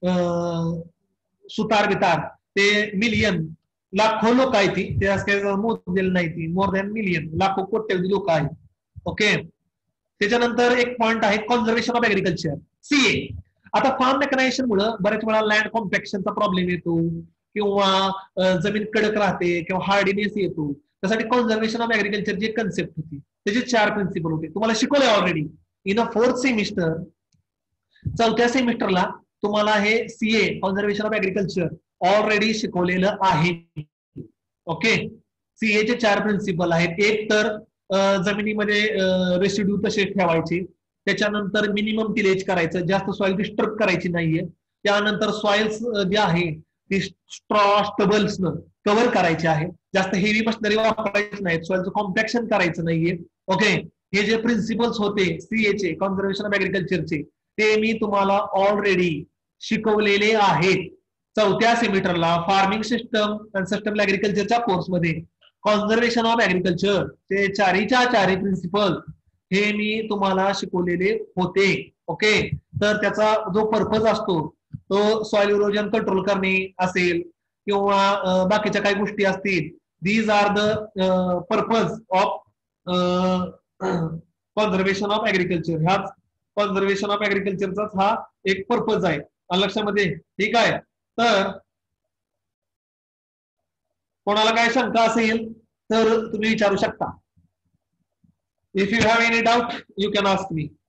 सुतार बितार ते मिलियन लाखो लोक आहेत. ती ते असं मोजलेलं नाही, ती मोर दॅन मिलियन, लाखो कोट्यवधी लोक आहेत, ओके. त्याच्यानंतर एक पॉइंट आहे कॉन्झर्वेशन ऑफ ऍग्रिकल्चर, सीए. आता फार्म मेकनायझेशन मुळे बऱ्याच वेळा लँड कॉम्पॅक्शनचा प्रॉब्लेम येतो किंवा जमीन कडक राहते किंवा हार्डीनेस येतो. त्यासाठी कॉन्झर्वेशन ऑफ ऍग्रिकल्चर जी कन्सेप्ट होती त्याचे चार प्रिन्सिपल होते, तुम्हाला शिकवले already in a fourth semester. चौथ्या सेमिस्टरला तुम्हाला हे CA conservation of agriculture already शिकवलेलं आहे, ओके. सीए चे चार प्रिन्सिपल आहेत. एक तर जमिनीमध्ये रेसिड्यू तसे ठेवायचे, त्याच्यानंतर मिनिमम टिलेज करायचं, जास्त सॉइल डिस्टर्ब करायची नाहीये. त्यानंतर सॉइल्स जे आहे ती स्ट्रॉ स्टबल्स न कव्हर करायचे आहे, जास्त हेवी मशिनरी वापरायची नाहीत, सॉइलचं कॉम्पॅक्शन करायचं नाहीये, ओके. हे जे प्रिन्सिपल्स होते सीएचे कॉन्झर्वेशन ऑफ ऍग्रिकल्चरचे ते मी तुम्हाला ऑलरेडी शिकवलेले आहेत चौथ्या सेमिस्टरला फार्मिंग सिस्टम अँड सस्टेनेबल ऍग्रिकल्चरच्या कोर्समध्ये. कॉन्झर्वेशन ऑफ ऍग्रिकल्चर ते चारीच्या चारी प्रिन्सिपल हे मी तुम्हाला शिकवलेले होते, ओके. तर त्याचा जो पर्पज असतो तो सॉइल इरोजन कंट्रोल करणे असेल किंवा बाकीच्या काही गोष्टी असतील. These are the purpose of conservation of agriculture. ह्याच कॉन्झर्वेशन ऑफ ऍग्रिकल्चरचाच हा एक पर्पज आहे लक्षामध्ये, ठीक आहे. तर कोणाला काय शंका असेल तर तुम्ही विचारू शकता. If you have any doubt you can ask me.